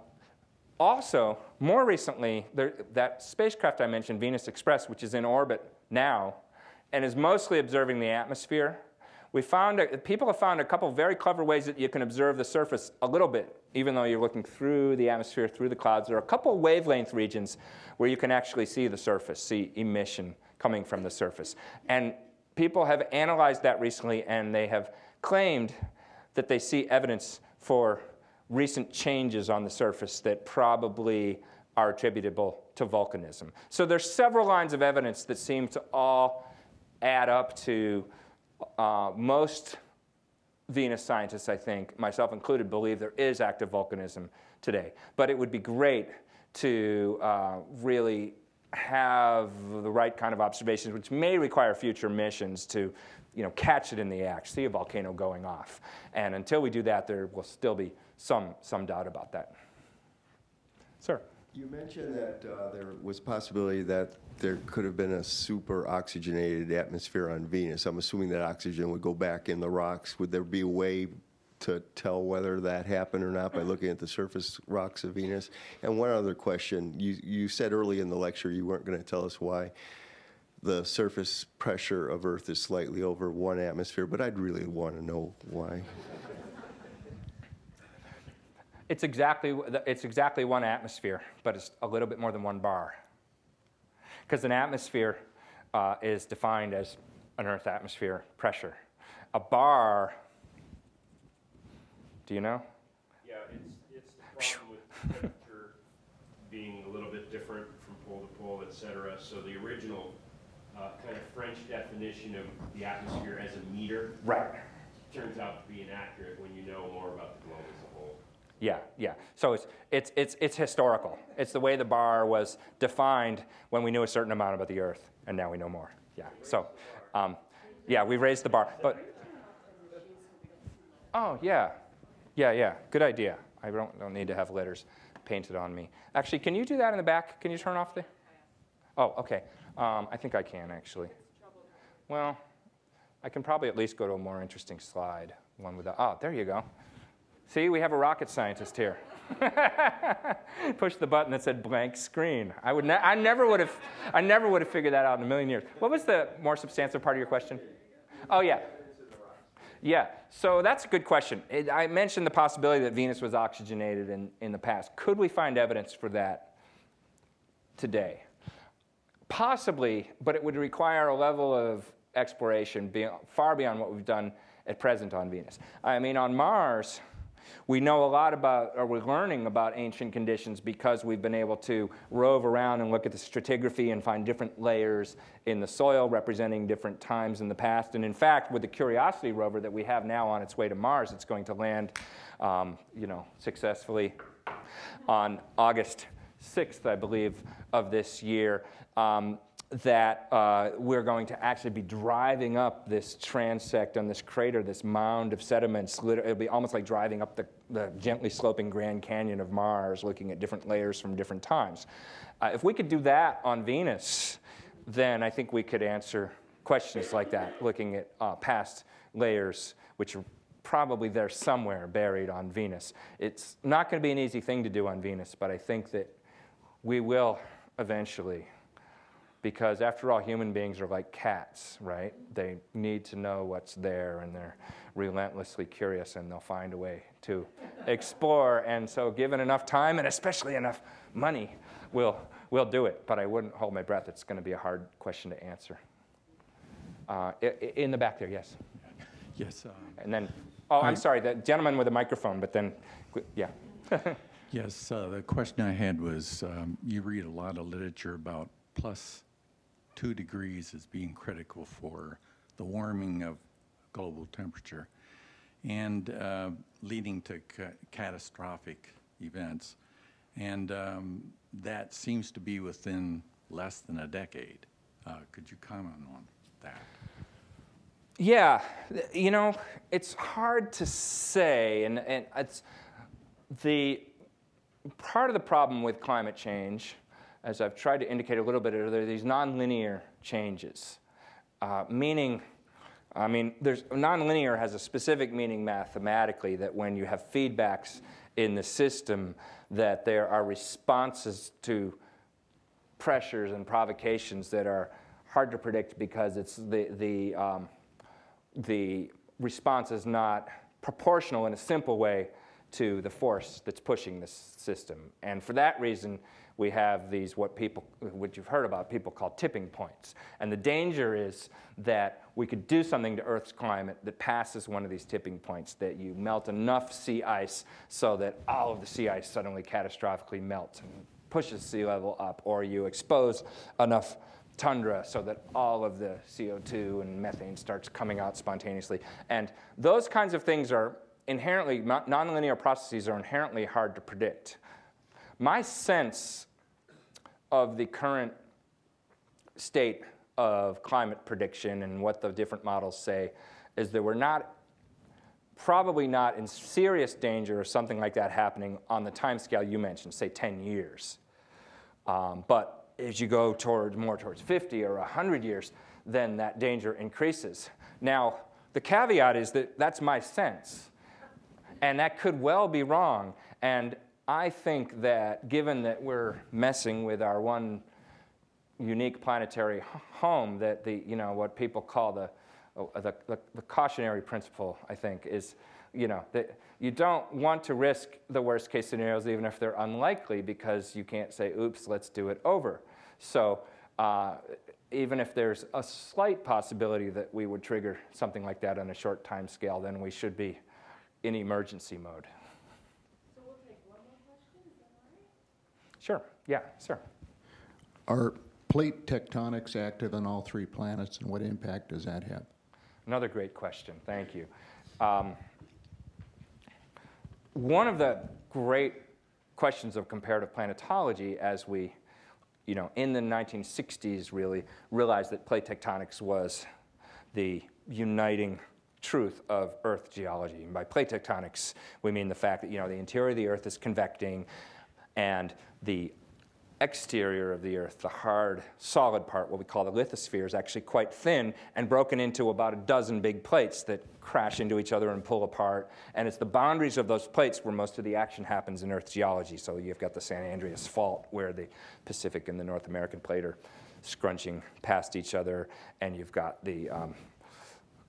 also, more recently, there, that spacecraft I mentioned, Venus Express, which is in orbit now and is mostly observing the atmosphere, we found a, people have found a couple of very clever ways that you can observe the surface a little bit, even though you're looking through the atmosphere, through the clouds. There are a couple of wavelength regions where you can actually see the surface, see emission coming from the surface. And people have analyzed that recently, and they have claimed that they see evidence for recent changes on the surface that probably are attributable to volcanism. So there's several lines of evidence that seem to all add up to uh, most Venus scientists, I think, myself included, believe there is active volcanism today. But it would be great to uh, really have the right kind of observations, which may require future missions to, you know, catch it in the act, see a volcano going off. And until we do that, there will still be some, some doubt about that. Sir? You mentioned that uh, there was possibility that there could have been a super oxygenated atmosphere on Venus. I'm assuming that oxygen would go back in the rocks. Would there be a way to tell whether that happened or not by looking at the surface rocks of Venus? And one other question. You, you said early in the lecture you weren't going to tell us why the surface pressure of Earth is slightly over one atmosphere, but I'd really want to know why. It's exactly, it's exactly one atmosphere, but it's a little bit more than one bar. Because an atmosphere uh, is defined as an Earth atmosphere pressure. A bar, do you know? Yeah, it's, it's the problem with temperature being a little bit different from pole to pole, et cetera. So the original uh, kind of French definition of the atmosphere as a meter right. turns out to be inaccurate when you know more about the globe as a whole. Yeah, yeah. So it's, it's, it's, it's historical. It's the way the bar was defined when we knew a certain amount about the Earth, and now we know more. Yeah, so, um, yeah, we raised the bar. But, oh, yeah. Yeah, yeah, good idea. I don't, don't need to have letters painted on me. Actually, can you do that in the back? Can you turn off the? Oh, okay. Um, I think I can, actually. Well, I can probably at least go to a more interesting slide. One with the, oh, there you go. See, we have a rocket scientist here. Push the button that said blank screen. I would, ne I never would have, I never would have figured that out in a million years. What was the more substantive part of your question? Oh yeah, Yeah, so that's a good question. It, I mentioned the possibility that Venus was oxygenated in, in the past. Could we find evidence for that today? Possibly, but it would require a level of exploration beyond, far beyond what we've done at present on Venus. I mean, on Mars, we know a lot about, or we're learning about ancient conditions because we've been able to rove around and look at the stratigraphy and find different layers in the soil representing different times in the past. And in fact, with the Curiosity rover that we have now on its way to Mars, it's going to land, um, you know, successfully on August sixth, I believe, of this year. Um, that uh, we're going to actually be driving up this transect on this crater, this mound of sediments. It'll be almost like driving up the, the gently sloping Grand Canyon of Mars, looking at different layers from different times. Uh, if we could do that on Venus, then I think we could answer questions like that, looking at uh, past layers, which are probably there somewhere buried on Venus. It's not going to be an easy thing to do on Venus, but I think that we will eventually. Because after all, human beings are like cats, right? They need to know what's there, and they're relentlessly curious, and they'll find a way to explore. And so given enough time, and especially enough money, we'll, we'll do it. But I wouldn't hold my breath. It's going to be a hard question to answer. Uh, in the back there, yes? Yes. Um, and then, oh, I'm I, sorry, the gentleman with the microphone, but then, yeah. Yes, uh, the question I had was, um, you read a lot of literature about plus two degrees as being critical for the warming of global temperature and uh, leading to ca catastrophic events. And um, that seems to be within less than a decade. Uh, could you comment on that? Yeah, you know, it's hard to say, and, and it's the part of the problem with climate change, as I've tried to indicate a little bit, are there these nonlinear changes, uh, meaning, I mean, there's nonlinear has a specific meaning mathematically, that when you have feedbacks in the system, that there are responses to pressures and provocations that are hard to predict because it's the the um, the response is not proportional in a simple way to the force that's pushing this system. And for that reason, we have these, what people, what you've heard about, people call tipping points. And the danger is that we could do something to Earth's climate that passes one of these tipping points, that you melt enough sea ice so that all of the sea ice suddenly catastrophically melts and pushes sea level up, or you expose enough tundra so that all of the C O two and methane starts coming out spontaneously. And those kinds of things are inherently, nonlinear processes are inherently hard to predict. My sense of the current state of climate prediction and what the different models say is that we're not, probably not in serious danger of something like that happening on the time scale you mentioned, say ten years. Um, but as you go toward, more towards fifty or one hundred years, then that danger increases. Now, the caveat is that that's my sense, and that could well be wrong. And I think that given that we're messing with our one unique planetary home, that the, you know, what people call the, the, the, the cautionary principle, I think, is, you know, that you don't want to risk the worst case scenarios even if they're unlikely, because you can't say, oops, let's do it over. So uh, even if there's a slight possibility that we would trigger something like that on a short time scale, then we should be in emergency mode. So we'll take one more question, is that all right? Sure, yeah, sir. Are plate tectonics active on all three planets, and what impact does that have? Another great question, thank you. Um, one of the great questions of comparative planetology, as we, you know, in the nineteen sixties really realized that plate tectonics was the uniting truth of Earth geology. And by plate tectonics, we mean the fact that, you know, the interior of the Earth is convecting, and the exterior of the Earth, the hard, solid part, what we call the lithosphere, is actually quite thin and broken into about a dozen big plates that crash into each other and pull apart. And it's the boundaries of those plates where most of the action happens in Earth geology. So you've got the San Andreas Fault, where the Pacific and the North American plate are scrunching past each other, and you've got the um,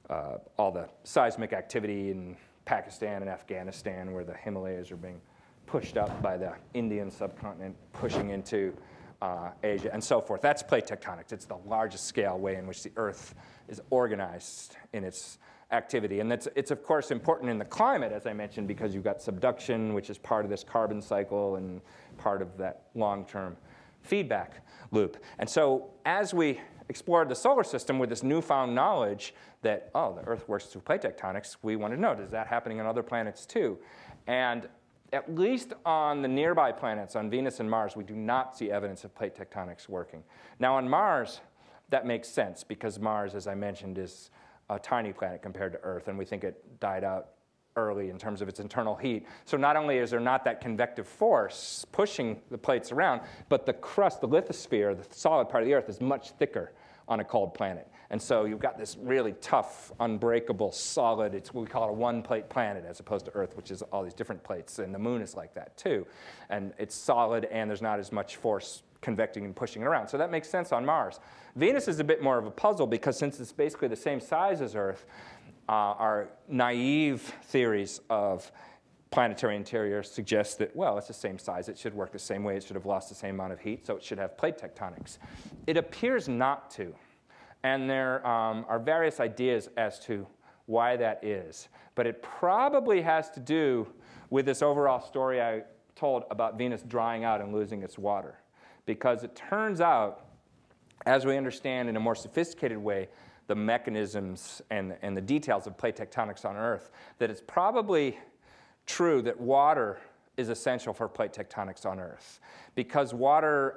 uh, all the seismic activity in Pakistan and Afghanistan, where the Himalayas are being pushed up by the Indian subcontinent, pushing into uh, Asia, and so forth. That's plate tectonics. It's the largest scale way in which the Earth is organized in its activity. And that's, it's, of course, important in the climate, as I mentioned, because you've got subduction, which is part of this carbon cycle and part of that long-term feedback loop. And so as we explored the solar system with this newfound knowledge that, oh, the Earth works through plate tectonics, we wanted to know, is that happening on other planets too? And at least on the nearby planets, on Venus and Mars, we do not see evidence of plate tectonics working. Now on Mars, that makes sense because Mars, as I mentioned, is a tiny planet compared to Earth, and we think it died out early in terms of its internal heat. So not only is there not that convective force pushing the plates around, but the crust, the lithosphere, the solid part of the Earth, is much thicker on a cold planet. And so you've got this really tough, unbreakable, solid, it's what we call a one-plate planet as opposed to Earth, which is all these different plates, and the Moon is like that too. And it's solid, and there's not as much force convecting and pushing it around. So that makes sense on Mars. Venus is a bit more of a puzzle because since it's basically the same size as Earth, uh, our naive theories of planetary interior suggest that, well, it's the same size, it should work the same way, it should have lost the same amount of heat, so it should have plate tectonics. It appears not to. And there um, are various ideas as to why that is. But it probably has to do with this overall story I told about Venus drying out and losing its water. Because it turns out, as we understand in a more sophisticated way, the mechanisms and, and the details of plate tectonics on Earth, that it's probably true that water is essential for plate tectonics on Earth. Because water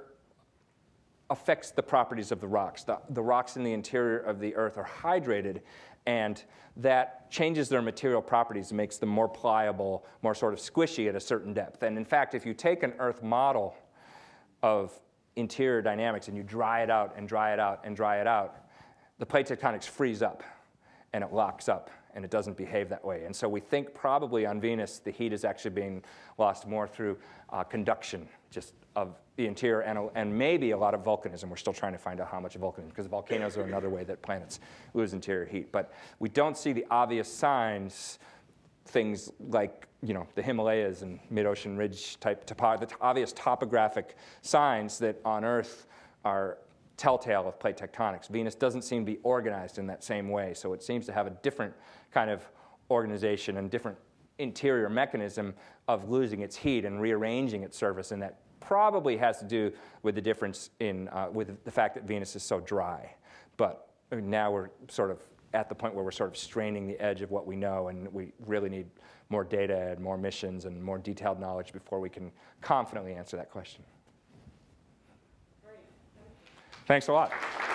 affects the properties of the rocks. The, the rocks in the interior of the Earth are hydrated, and that changes their material properties and makes them more pliable, more sort of squishy at a certain depth. And in fact, if you take an Earth model of interior dynamics and you dry it out and dry it out and dry it out, the plate tectonics freeze up and it locks up and it doesn't behave that way. And so we think probably on Venus the heat is actually being lost more through uh, conduction just of the interior and, and maybe a lot of volcanism. We're still trying to find out how much volcanism, because volcanoes are another way that planets lose interior heat. But we don't see the obvious signs, things like, you know, the Himalayas and mid-ocean ridge type topo the obvious topographic signs that on Earth are telltale of plate tectonics. Venus doesn't seem to be organized in that same way, so it seems to have a different kind of organization and different interior mechanism of losing its heat and rearranging its surface, and that probably has to do with the difference in, uh, with the fact that Venus is so dry. But now we're sort of at the point where we're sort of straining the edge of what we know, and we really need more data and more missions and more detailed knowledge before we can confidently answer that question. Thanks a lot.